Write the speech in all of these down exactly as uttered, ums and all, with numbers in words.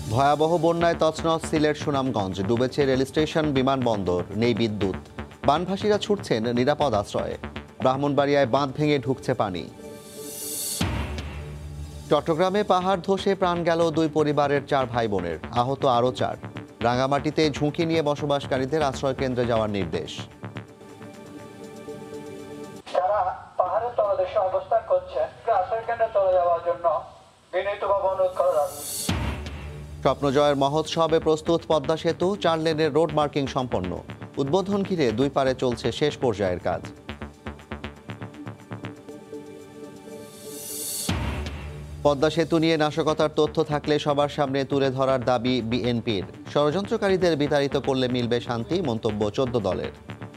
ভয়াবহ বন্যায় তছনছ সিলেট সুনামগঞ্জ, ডুবেছে রেল স্টেশন, বিমানবন্দর, নেই বিদ্যুৎ। বানভাসীরা ছুটছেন নিরাপদ আশ্রয়ে। ব্রাহ্মণবাড়িয়ায় বাঁধ ভেঙে ঢুকছে পানি। চট্টগ্রামে পাহাড় ধসে প্রাণ গেল দুই পরিবারের চার ভাই বোনের, আহত আরও চার। রাঙামাটিতে ঝুঁকি নিয়ে বসবাসকারীদের আশ্রয় কেন্দ্রে যাওয়ার নির্দেশ। যারা পাহাড়ের তলদেশে অবস্থান করছে আশ্রয় কেন্দ্রে চলে যাওয়ার জন্য বিনীতভাবে অনুরোধ করা যাচ্ছে। স্বপ্নজয়ের মহোৎসবে প্রস্তুত পদ্মা সেতু, চার লেনের রোড মার্কিং সম্পন্ন। উদ্বোধন ঘিরে দুই পারে চলছে শেষ পর্যায়ের কাজ। পদ্মা সেতু নিয়ে নাশকতার তথ্য থাকলে সবার সামনে তুলে ধরার দাবি বিএনপির। ষড়যন্ত্রকারীদের বিতাড়িত করলে মিলবে শান্তি, মন্তব্য চোদ্দ দলের।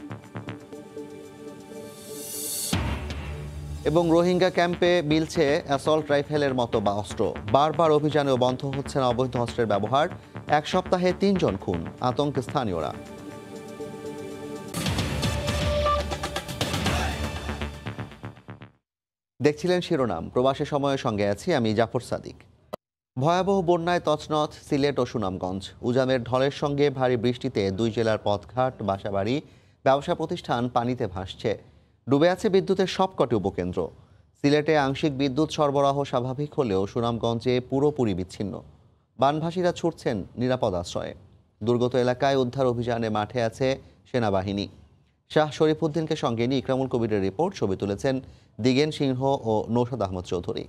এবং রোহিঙ্গা ক্যাম্পে মিলছে অ্যাসল্ট রাইফেলের মতো বা অস্ত্র। বারবার অভিযানেও বন্ধ হচ্ছে না অবৈধ অস্ত্রের ব্যবহার। এক সপ্তাহে তিনজন খুন, আতঙ্কে স্থানীয়রা। দেখছিলেন শিরোনাম। প্রবাসী সময়ের সঙ্গে আছি আমি জাফর সাদিক। ভয়াবহ বন্যায় তছনছ সিলেট ও সুনামগঞ্জ। উজানের ঢলের সঙ্গে ভারী বৃষ্টিতে দুই জেলার পথঘাট, বাসাবাড়ি, ব্যবসা প্রতিষ্ঠান পানিতে ভাসছে। ডুবে আছে বিদ্যুতের সবকটি উপকেন্দ্র। সিলেটে আংশিক বিদ্যুৎ সরবরাহ স্বাভাবিক হলেও সুনামগঞ্জে পুরোপুরি বিচ্ছিন্ন। বানভাসীরা ছুটছেন নিরাপদ আশ্রয়ে। দুর্গত এলাকায় উদ্ধার অভিযানে মাঠে আছে সেনাবাহিনী। শাহ শরীফুদ্দিনকে সঙ্গে নিয়ে ইকরামুল কবিরের রিপোর্ট। ছবি তুলেছেন দিগেন সিংহ ও নৌশাদ আহমদ চৌধুরী।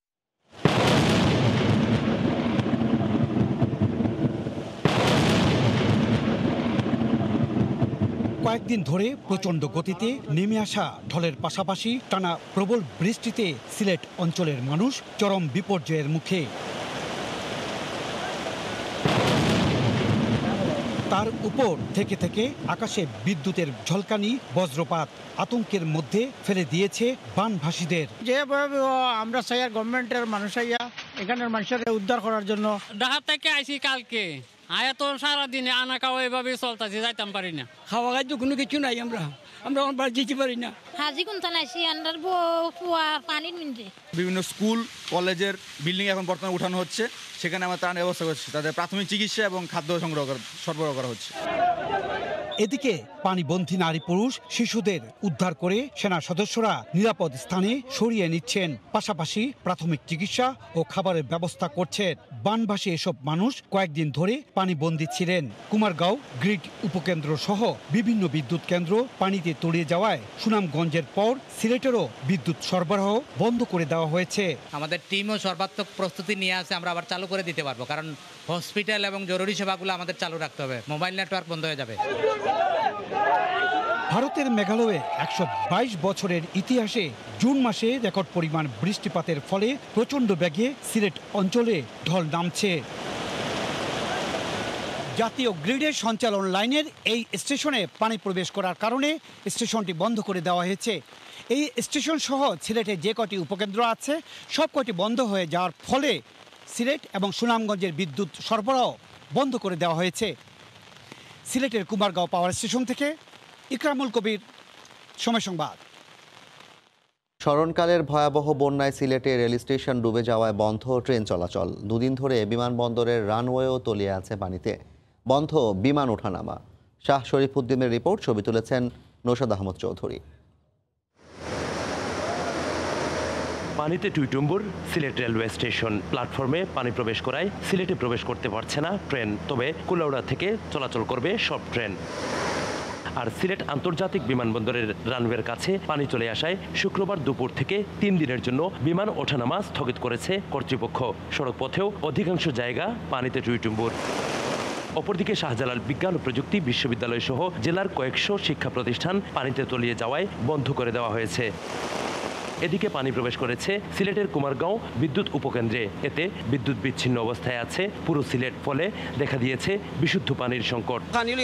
কয়েকদিন ধরে প্রচণ্ড গতিতে নেমে আসা ঢলের পাশাপাশি টানা প্রবল বৃষ্টিতে সিলেট অঞ্চলের মানুষ চরম বিপর্যয়ের মুখে। তার উপর থেকে থেকে আকাশে বিদ্যুতের ঝলকানি, বজ্রপাত আতঙ্কের মধ্যে ফেলে দিয়েছে বানভাসীদের। যেভাবে আমরা চাই গভর্নমেন্টের মানুষ এখানের মানুষের উদ্ধার করার জন্য। ঢাকা থেকে আইসি কালকে, আয়া তো সারাদিনে আনা খাওয়া এভাবে চলতেছে, যাইতাম পারি না। খাওয়া খাদ্য কোনো কিছু নাই, আমরা আমরা বাড়ি যেতে পারি না। হাজি কোনটা নাইছি আন্ডার পানির মিনতে বিভিন্ন স্কুল কলেজের বিল্ডিং এখন বর্তমানে উঠানো হচ্ছে, সেখানে আমরা ত্রাণ ব্যবস্থা করছি, তাদের প্রাথমিক চিকিৎসা এবং খাদ্য সংগ্রহ সরবরাহ করা হচ্ছে। এদিকে পানিবন্দী নারী পুরুষ শিশুদের উদ্ধার করে সেনা সদস্যরা নিরাপদ স্থানে সরিয়ে নিচ্ছেন, পাশাপাশি প্রাথমিক চিকিৎসা ও খাবারের ব্যবস্থা করছেন। বানভাসী এসব মানুষ কয়েকদিন ধরে পানিবন্দী ছিলেন। কুমারগাঁও গ্রিড উপকেন্দ্র সহ বিভিন্ন বিদ্যুৎ কেন্দ্র পানিতে তলিয়ে যাওয়ায় সুনামগঞ্জের পর সিলেটেরও বিদ্যুৎ সরবরাহ বন্ধ করে দেওয়া হয়েছে। আমাদের টিমও সর্বাত্মক প্রস্তুতি নিয়ে আসে, আমরা আবার চালু করে দিতে পারবো, কারণ হসপিটাল এবং জরুরি সেবাগুলো আমাদের চালু রাখতে হবে, মোবাইল নেটওয়ার্ক বন্ধ হয়ে যাবে। ভারতের মেঘালয়ে একশো বাইশ বছরের ইতিহাসে জুন মাসে রেকর্ড পরিমাণ বৃষ্টিপাতের ফলে প্রচণ্ড বেগে সিলেট অঞ্চলে ঢল নামছে। জাতীয় গ্রিডের সঞ্চালন লাইনের এই স্টেশনে পানি প্রবেশ করার কারণে স্টেশনটি বন্ধ করে দেওয়া হয়েছে। এই স্টেশন সহ সিলেটে যে কটি উপকেন্দ্র আছে সব কটি বন্ধ হয়ে যাওয়ার ফলে সিলেট এবং সুনামগঞ্জের বিদ্যুৎ সরবরাহ বন্ধ করে দেওয়া হয়েছে। সিলেটের কুমারগাঁও পাওয়ার স্টেশন থেকে ইকরামুল কবির, সময় সংবাদ। স্মরণকালের ভয়াবহ বন্যায় সিলেটে রেল স্টেশন ডুবে যাওয়ায় বন্ধ ট্রেন চলাচল। দুদিন ধরে বিমানবন্দরের রানওয়েও তলিয়ে আছে পানিতে। বন্ধ বিমান ওঠানামা। শাহ শরীফুদ্দিনের রিপোর্ট। ছবি তুলেছেন নৌশাদ আহমদ চৌধুরী। পানিতে টুইটুম্বুর সিলেট রেলওয়ে স্টেশন। প্ল্যাটফর্মে পানি প্রবেশ করায় সিলেটে প্রবেশ করতে পারছে না ট্রেন, তবে কুলাউড়া থেকে চলাচল করবে সব ট্রেন। আর সিলেট আন্তর্জাতিক বিমানবন্দরের রানওয়ের কাছে পানি চলে আসায় শুক্রবার দুপুর থেকে তিন দিনের জন্য বিমান ওঠানামা স্থগিত করেছে কর্তৃপক্ষ। সড়কপথেও অধিকাংশ জায়গা পানিতে টুইটুম্বুর। অপরদিকে শাহজালাল বিজ্ঞান ও প্রযুক্তি বিশ্ববিদ্যালয় সহ জেলার কয়েকশো শিক্ষা প্রতিষ্ঠান পানিতে তলিয়ে যাওয়ায় বন্ধ করে দেওয়া হয়েছে। এদিকে পানি প্রবেশ করেছে সিলেটের কুমারগাঁও বিদ্যুৎ উপকেন্দ্রে। এতে বিদ্যুৎ বিচ্ছিন্ন অবস্থায় আছে পুরো সিলেট, ফলে দেখা দিয়েছে বিশুদ্ধ পানির সংকট।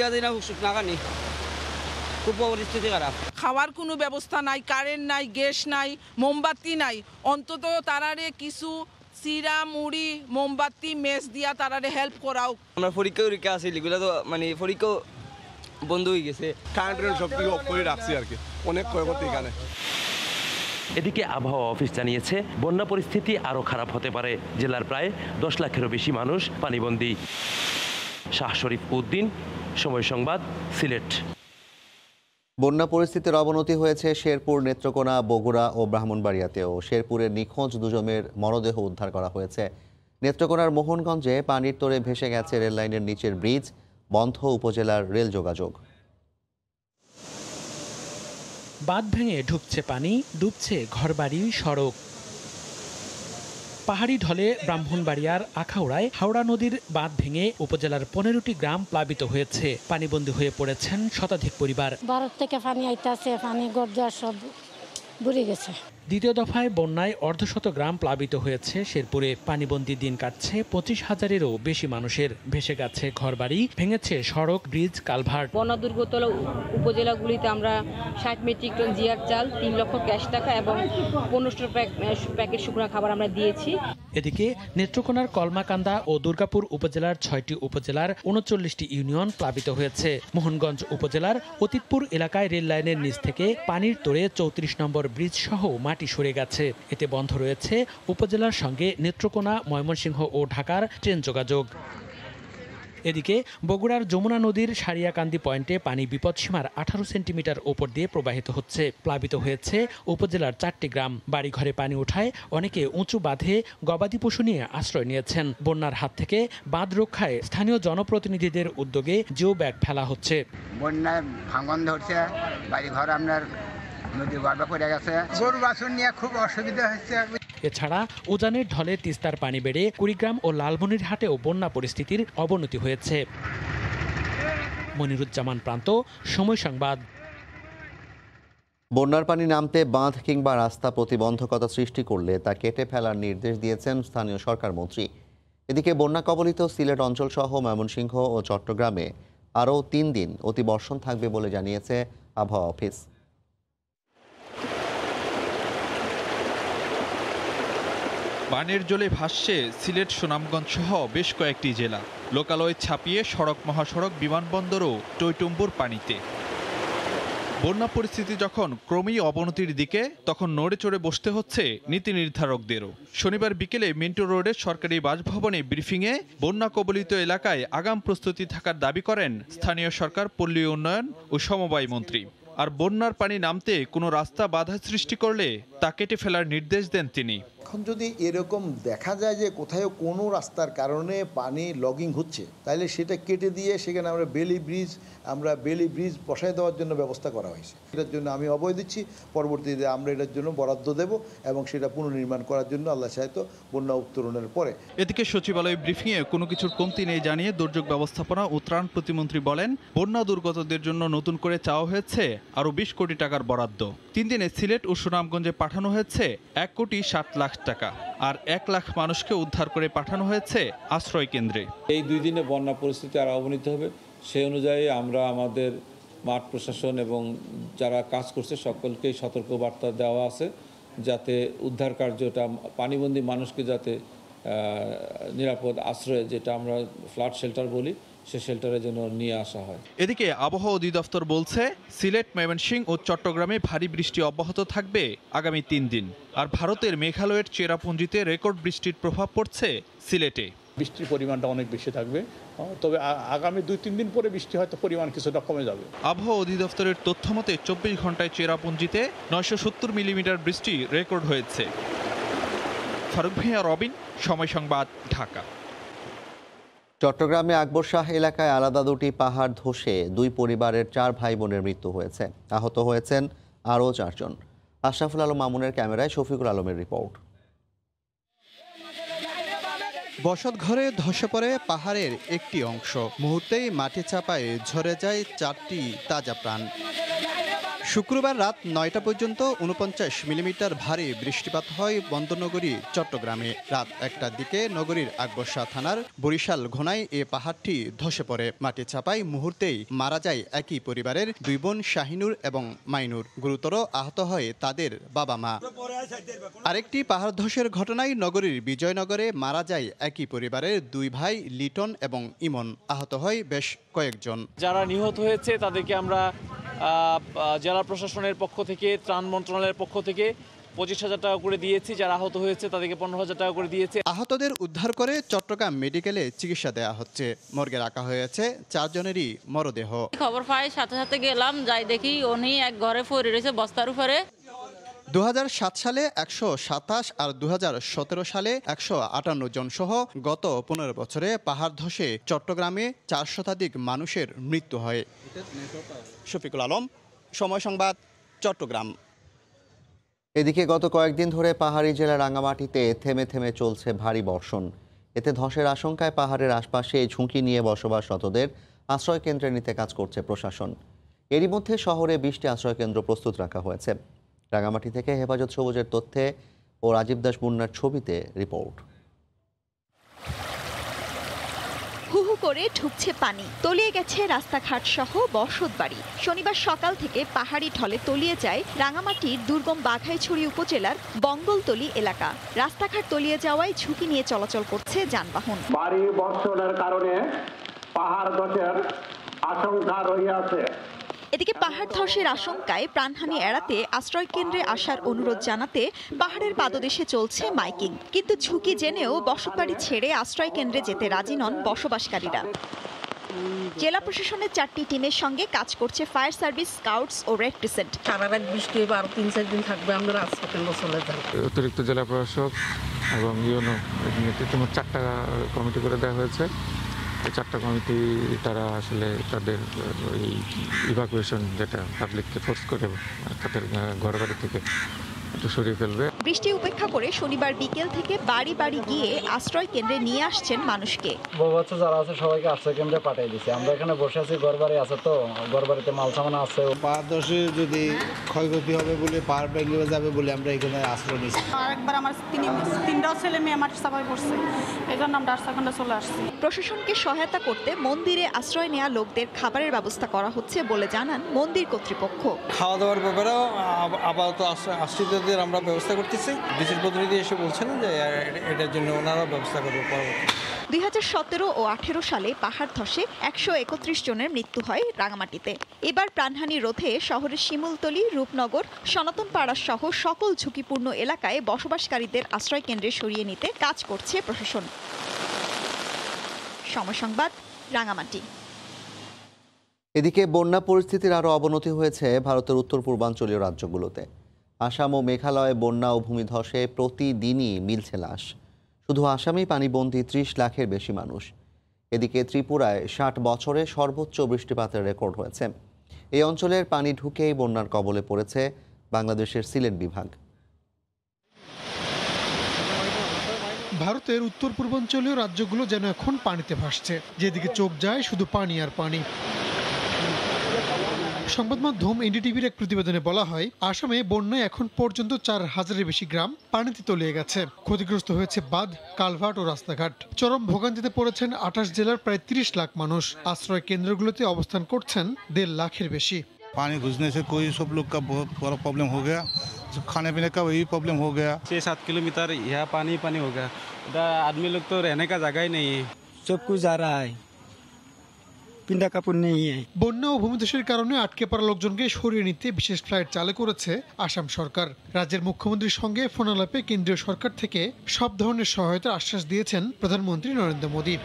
খাওয়ার কোনো ব্যবস্থা নাই, কারেন্ট নাই, গ্যাস নাই, মোমবাতি নাই। অন্তত তারারে কিছু চিরা মুড়ি মোমবাতি মেস দিয়া তারারে হেল্প করাও। আমরা পরীক্ষা পরীক্ষা আছি, এগুলো তো মানে পরীক্ষা বন্ধ হয়ে গেছে। কারেন্টের সব কিছু অফ করে রাখছি আর কি, অনেক ক্ষয়ক্ষতি এখানে। এদিকে আবহাওয়া অফিস জানিয়েছে বন্যা পরিস্থিতি আরও খারাপ হতে পারে। জেলার প্রায় দশ লাখেরও বেশি মানুষ পানিবন্দী। শাহ শরীফ উদ্দিন, সময় সংবাদ, সিলেট। বন্যা পরিস্থিতির অবনতি হয়েছে শেরপুর, নেত্রকোনা, বগুড়া ও ব্রাহ্মণবাড়িয়াতেও। শেরপুরের নিখোঁজ দুজনের মরদেহ উদ্ধার করা হয়েছে। নেত্রকোনার মোহনগঞ্জে পানির তোড়ে ভেসে গেছে রেললাইনের নিচের ব্রিজ, বন্ধ উপজেলার রেল যোগাযোগ। বাঁধ ভেঙে ঢুকছে পানি, ডুবছে ঘরবাড়ি, সড়ক। পাহাড়ি ঢলে ব্রাহ্মণবাড়িয়ার আখাউড়ায় হাওড়া নদীর বাঁধ ভেঙে উপজেলার পনেরোটি গ্রাম প্লাবিত হয়েছে। পানিবন্দী হয়ে পড়েছেন শতাধিক পরিবার। ভারত থেকে পানি আইতাছে, পানি গড় সব বুড়ে গেছে। দ্বিতীয় দফায় বন্যায় অর্ধশত গ্রাম প্লাবিত হয়েছে শেরপুরে। পানিবন্দী দিন কাটছে পঁচিশ হাজারেরও বেশি মানুষের। ভেসে গেছে ঘরবাড়ি, ভেঙেছে সড়ক, ব্রিজ, কালভার্ট। বন্যা দুর্গত উপজেলাগুলিতে আমরা ষাট মেট্রিক টন জিয়ার চাল, তিন লক্ষ ক্যাশ টাকা এবং পনেরোশো প্যাকেট শুকনো খাবার আমরা দিয়েছি। এদিকে নেত্রকোনার কলমাকান্দা ও দুর্গাপুর উপজেলার ছয়টি উপজেলার উনচল্লিশটি ইউনিয়ন প্লাবিত হয়েছে। মোহনগঞ্জ উপজেলার অতীতপুর এলাকায় রেল লাইনের নিচ থেকে পানির তোড়ে চৌত্রিশ নম্বর ব্রিজ সহ মাটি সরে গেছে। এতে বন্ধ রয়েছে উপজেলার সঙ্গে নেত্রকোনা, ময়মনসিংহ ও ঢাকার ট্রেন যোগাযোগ। এদিকে বগুড়ার যমুনা নদীর সারিয়াকান্দি পয়েন্টে পানি বিপদসীমার আঠারো সেন্টিমিটার ওপর দিয়ে প্রবাহিত হচ্ছে। প্লাবিত হয়েছে উপজেলার চারটি গ্রাম। বাড়িঘরে পানি ওঠায় অনেকে উঁচু বাঁধে গবাদি পশু নিয়ে আশ্রয় নিয়েছেন। বন্যার হাত থেকে বাঁধ রক্ষায় স্থানীয় জনপ্রতিনিধিদের উদ্যোগে জিও ব্যাগ ফেলা হচ্ছে। বন্যায় ভাঙন ধরছে, বাড়িঘর আপনার নদী গর্ভে পড়ে গেছে, গরু বাছুর নিয়ে খুব অসুবিধা হচ্ছে। এছাড়া উজানের ঢলে তিস্তার পানি বেড়ে কুড়িগ্রাম ও লালমনিরহাটেও বন্যা পরিস্থিতির অবনতি হয়েছে। মনিরুজ্জামান প্রান্ত, সময় সংবাদ। বন্যার পানি নামতে বাঁধ কিংবা রাস্তা প্রতিবন্ধকতা সৃষ্টি করলে তা কেটে ফেলার নির্দেশ দিয়েছেন স্থানীয় সরকার মন্ত্রী। এদিকে বন্যা কবলিত সিলেট অঞ্চলসহ ময়মনসিংহ ও চট্টগ্রামে আরও তিন দিন অতিবর্ষণ থাকবে বলে জানিয়েছে আবহাওয়া অফিস। পানির জলে ভাসছে সিলেট, সুনামগঞ্জ সহ বেশ কয়েকটি জেলা। লোকালয় ছাপিয়ে সড়ক, মহাসড়ক, বিমানবন্দরও টইটুম্বুর পানিতে। বন্যা পরিস্থিতি যখন ক্রমেই অবনতির দিকে, তখন নড়ে চড়ে বসতে হচ্ছে নীতি নির্ধারকদেরও। শনিবার বিকেলে মিন্টো রোডের সরকারি বাসভবনে ব্রিফিংয়ে বন্যা কবলিত এলাকায় আগাম প্রস্তুতি থাকার দাবি করেন স্থানীয় সরকার, পল্লী উন্নয়ন ও সমবায় মন্ত্রী। আর বন্যার পানি নামতে কোনো রাস্তা বাধা সৃষ্টি করলে তা কেটে ফেলার নির্দেশ দেন তিনি। এখন যদি এরকম দেখা যায় যে কোথাও কোনো রাস্তার কারণে পানি লগিং হচ্ছে, তাহলে সেটা কেটে দিয়ে সেখানে আমরা বেলি ব্রিজ আমরা বেলি ব্রিজ বসায় দেওয়ার জন্য ব্যবস্থা করা হয়েছে। এটার জন্য আমি অভয় দিচ্ছি, পরবর্তীতে আমরা এটার জন্য বরাদ্দ দেব এবং সেটা পুনর্নির্মাণ করার জন্য আল্লাহ চাইতো বন্যা উত্তরণের পরে। এদিকে সচিবালয় ব্রিফিংয়ে কোনো কিছুর কমতি নেই জানিয়ে দুর্যোগ ব্যবস্থাপনা ও ত্রাণ প্রতিমন্ত্রী বলেন, বন্যা দুর্গতদের জন্য নতুন করে চাওয়া হয়েছে আরও বিশ কোটি টাকার বরাদ্দ। তিন দিনে সিলেট ও সুনামগঞ্জে পাঠানো হয়েছে এক কোটি ষাট লাখ টাকা, আর এক লাখ মানুষকে উদ্ধার করে পাঠানো হয়েছে আশ্রয় কেন্দ্রে। এই দুই দিনে বন্যা পরিস্থিতি আর অবনতি হবে, সেই অনুযায়ী আমরা আমাদের মাঠ প্রশাসন এবং যারা কাজ করছে সকলকেই সতর্কবার্তা দেওয়া আছে, যাতে উদ্ধার কার্যটা পানিবন্দী মানুষকে যাতে নিরাপদ আশ্রয়, যেটা আমরা ফ্লাড শেল্টার বলি, সে শেল্টারের জন্য নিয়ে আসা হয়। এদিকে আবহাওয়া অধিদপ্তর বলছে, সিলেট, ময়মনসিংহ ও চট্টগ্রামে ভারী বৃষ্টি অব্যাহত থাকবে আগামী তিন দিন। আর ভারতের মেঘালয়ের চেরাপুঞ্জিতে রেকর্ড বৃষ্টির প্রভাব পড়ছে সিলেটে। বৃষ্টির পরিমাণটা অনেক বেশি থাকবে, তবে আগামী দুই তিন দিন পরে বৃষ্টি হয়তো পরিমাণ কিছুটা কমে যাবে। আবহাওয়া অধিদপ্তরের তথ্য মতে চব্বিশ ঘন্টায় চেরাপুঞ্জিতে নয়শো সত্তর মিলিমিটার বৃষ্টি রেকর্ড হয়েছে। ফারুক ভাইয়া, রবিন, সময় সংবাদ, ঢাকা। চট্টগ্রামে আকবর শাহ এলাকায় আলাদা দুটি পাহাড় ধসে দুই পরিবারের চার ভাই বোনের মৃত্যু হয়েছে। আহত হয়েছেন আরও চারজন। আশরাফুল আলম মামুনের ক্যামেরায় শফিকুল আলমের রিপোর্ট। বসত ঘরে ধসে পড়ে পাহাড়ের একটি অংশ, মুহূর্তেই মাটি চাপায় ঝরে যায় চারটি তাজা প্রাণ। শুক্রবার রাত নয়টা পর্যন্ত উনপঞ্চাশ মিলিমিটার ভারী বৃষ্টিপাত হয় বন্দরনগরী চট্টগ্রামে। রাত একটার দিকে নগরীর আকবর শাহ থানার বরিশাল ঘোনায় এ পাহাড়টি ধসে পড়ে। মাটি চাপায় মুহূর্তেই মারা যায় একই পরিবারের দুই বোন শাহিনুর এবং মাইনুর। গুরুতর আহত হয় তাদের বাবা মা। আরেকটি পাহাড় ধসের ঘটনায় নগরীর বিজয়নগরে মারা যায় একই পরিবারের দুই ভাই লিটন এবং ইমন। আহত হয় বেশ কয়েকজন। যারা নিহত হয়েছে তাদেরকে আমরা জেলা প্রশাসনের পক্ষ থেকে, ত্রাণ মন্ত্রণালয়ের পক্ষ থেকে পঁচিশ হাজার টাকা করে দিয়েছি, যারা আহত হয়েছে তাদেরকে পনেরো হাজার টাকা করে দিয়েছি। আহতদের উদ্ধার করে চট্টগ্রাম মেডিকেলে চিকিৎসা দেওয়া হচ্ছে। মর্গে রাখা হয়েছে চারজনেরই মরদেহ। খবর পাই সাথে সাথে গেলাম, যাই দেখি উনি এক ঘরে পড়ে রয়েছে বস্তার উপরে। দু হাজার সাত সালে একশো সাতাশ আর দু হাজার সতেরো সালে একশো আটান্ন জন সহ গত পনেরো বছরে পাহাড় ধসে চট্টগ্রামে চার শতাধিক মানুষের মৃত্যু হয়। শফিকুল আলম, সময় সংবাদ, চট্টগ্রাম। এদিকে গত কয়েকদিন ধরে পাহাড়ি জেলা রাঙ্গামাটিতে থেমে থেমে চলছে ভারী বর্ষণ। এতে ধসের আশঙ্কায় পাহাড়ের আশপাশে ঝুঁকি নিয়ে বসবাসরতদের আশ্রয় কেন্দ্রে নিতে কাজ করছে প্রশাসন। এরই মধ্যে শহরে বিশটি আশ্রয় কেন্দ্র প্রস্তুত রাখা হয়েছে। রাঙ্গামাটি থেকে হেফাজত সবুজের তথ্যে ও রাজীব দাস মুন্নার ছবিতে রিপোর্ট। হু হু করে ঢুকছে পানি, তলিয়ে গেছে রাস্তাঘাট সহ বসত বাড়ি। শনিবার সকাল থেকে পাহাড়ি ঢলে তলিয়ে যায় রাঙ্গামাটির দুর্গম বাঘাইছড়ি উপজেলার বঙ্গলতলি এলাকা। রাস্তাঘাট তলিয়ে যাওয়ায় ঝুঁকি নিয়ে চলাচল করছে যানবাহন। ভারী বর্ষণের কারণে পাহাড় ধসের আশঙ্কা রয়েছে। এদিকে পাহাড় ধসের আশঙ্কায় প্রাণহানি এড়াতে আশ্রয় কেন্দ্রে আসার অনুরোধ জানাতে পাহাড়ের পাদদেশে চলছে মাইকিং। কিন্তু ঝুঁকি জেনেও বসতবাড়ি ছেড়ে আশ্রয় কেন্দ্রে যেতে রাজি নন বসবাসকারীরা। জেলা প্রশাসনের চারটি টিমের সঙ্গে কাজ করছে ফায়ার সার্ভিস, স্কাউটস ও রেড ক্রিসেন্ট। সারা রাত বৃষ্টি হবে, আরো তিন চার দিন থাকবে, আমরা আশ্রয় কেন্দ্র চলে যাব। অতিরিক্ত জেলা প্রশাসক এবং ইউনো নেতৃত্বে চারটা কমিটি করে দেওয়া হয়েছে। চারটা কমিটি তারা আসলে তাদের এই ইভাকুয়েশন, যেটা পাবলিককে ফোর্স করে তাদের ঘর বাড়ি থেকে একটু সরিয়ে ফেলবে। বৃষ্টি উপেক্ষা করে শনিবার বিকেল থেকে বাড়ি বাড়ি গিয়ে আশ্রয় কেন্দ্রে নিয়ে আসছেন মানুষকে। বহু বাচ্চা যারা আছে সবাইকে আশ্রয় কেন্দ্রে পাঠিয়ে দিচ্ছে। আমরা এখানে বসে আছি, ঘর বাড়ি আছে, তো ঘর বাড়িতে মাল সামান আছে। পাহাড় ধসে যদি ক্ষয়ক্ষতি হবে বলে, পাহাড় ভেঙে যাবে বলে আমরা এখানে আশ্রয় নিচ্ছি। আরেকবার আমার তিনটাও ছেলে মেয়ে আমার সবাই পড়ছে, এই জন্য আমরা আশ্রয় কেন্দ্রে চলে আসছি। প্রশাসনকে সহায়তা করতে মন্দিরে আশ্রয় নেওয়া লোকদের খাবারের ব্যবস্থা করা হচ্ছে বলে জানান মন্দির কর্তৃপক্ষ। খাওয়া দাওয়ার ব্যাপারেও আপাতত আশ্রিতদের আমরা ব্যবস্থা করতেছি। বিশেষ প্রতিনিধি এসে বলছেন যে এটার জন্য ওনারা ব্যবস্থা করবে পরবর্তী। দুই হাজার সতেরো ও আঠেরো সালে পাহাড় ধসে একশো একত্রিশ জনের মৃত্যু হয় রাঙ্গামাটিতে। এবার প্রাণহানি রোধে শহরের শিমুলতলি, রূপনগর, সনাতনপাড়া সহ সকল ঝুঁকিপূর্ণ এলাকায় বসবাসকারীদের আশ্রয় কেন্দ্রে সরিয়ে নিতে কাজ করছে প্রশাসন। সময় সংবাদ, রাঙ্গামাটি। এদিকে বন্যা পরিস্থিতির আরও অবনতি হয়েছে ভারতের উত্তর পূর্বাঞ্চলীয় রাজ্যগুলোতে। আসাম ও মেঘালয়ে বন্যা ও ভূমিধসে প্রতিদিনই মিলছে লাশ। শুধু আসামেই পানিবন্দী ত্রিশ লাখের বেশি মানুষ। এদিকে ত্রিপুরায় ষাট বছরে সর্বোচ্চ বৃষ্টিপাতের রেকর্ড হয়েছে। এই অঞ্চলের পানি ঢুকেই বন্যার কবলে পড়েছে বাংলাদেশের সিলেট বিভাগ। ভারতের উত্তর পূর্বাঞ্চলীয় রাজ্যগুলো যেন এখন পানিতে ভাসছে, যেদিকে চোখ যায় শুধু পানি আর পানি। সংবাদ মাধ্যম এনডিটিভির এক প্রতিবেদনে বলা হয়, আসামে বন্যায় এখন পর্যন্ত চার হাজারের বেশি গ্রাম পানিতে তলিয়ে গেছে। ক্ষতিগ্রস্ত হয়েছে বাঁধ, কালভার্ট ও রাস্তাঘাট। চরম ভোগান্তিতে পড়েছেন আঠাশ জেলার প্রায় তিরিশ লাখ মানুষ। আশ্রয় কেন্দ্রগুলোতে অবস্থান করছেন দেড় লাখের বেশি। पानी घुसने से कोई सब लोग का बहुत बड़ा प्रॉब्लम हो गया, खाने पीने का वही प्रॉब्लम हो गया। छः सात किलोमीटर यहाँ पानी पानी हो गया, इधर आदमी लोग तो रहने का जगह ही नहीं है, सब कुछ जा रहा है, पिंडा कापुर नहीं है। বন্যা ও ভূমিধসের কারণে আটকে পড়া লোকজনকে সরিয়ে নিতে বিশেষ ফ্লাইট চালু করেছে আসাম সরকার। রাজ্যের মুখ্যমন্ত্রীর সঙ্গে ফোনালাপে কেন্দ্রীয় সরকার থেকে সব ধরনের সহায়তার আশ্বাস দিয়েছেন প্রধানমন্ত্রী নরেন্দ্র মোদী।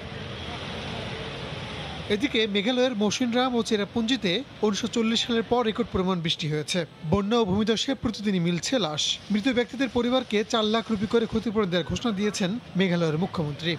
এদিকে মেঘালয়ের মৌসিনরাম ও চেরাপুঞ্জিতে উনিশশো চল্লিশ সালের পর রেকর্ড পরিমাণ বৃষ্টি হয়েছে। বন্যা ও ভূমিধসে প্রতিদিনই মিলছে লাশ। মৃত ব্যক্তিদের পরিবারকে চার লাখ রুপি করে ক্ষতিপূরণ দেওয়ার ঘোষণা দিয়েছেন মেঘালয়ের মুখ্যমন্ত্রী।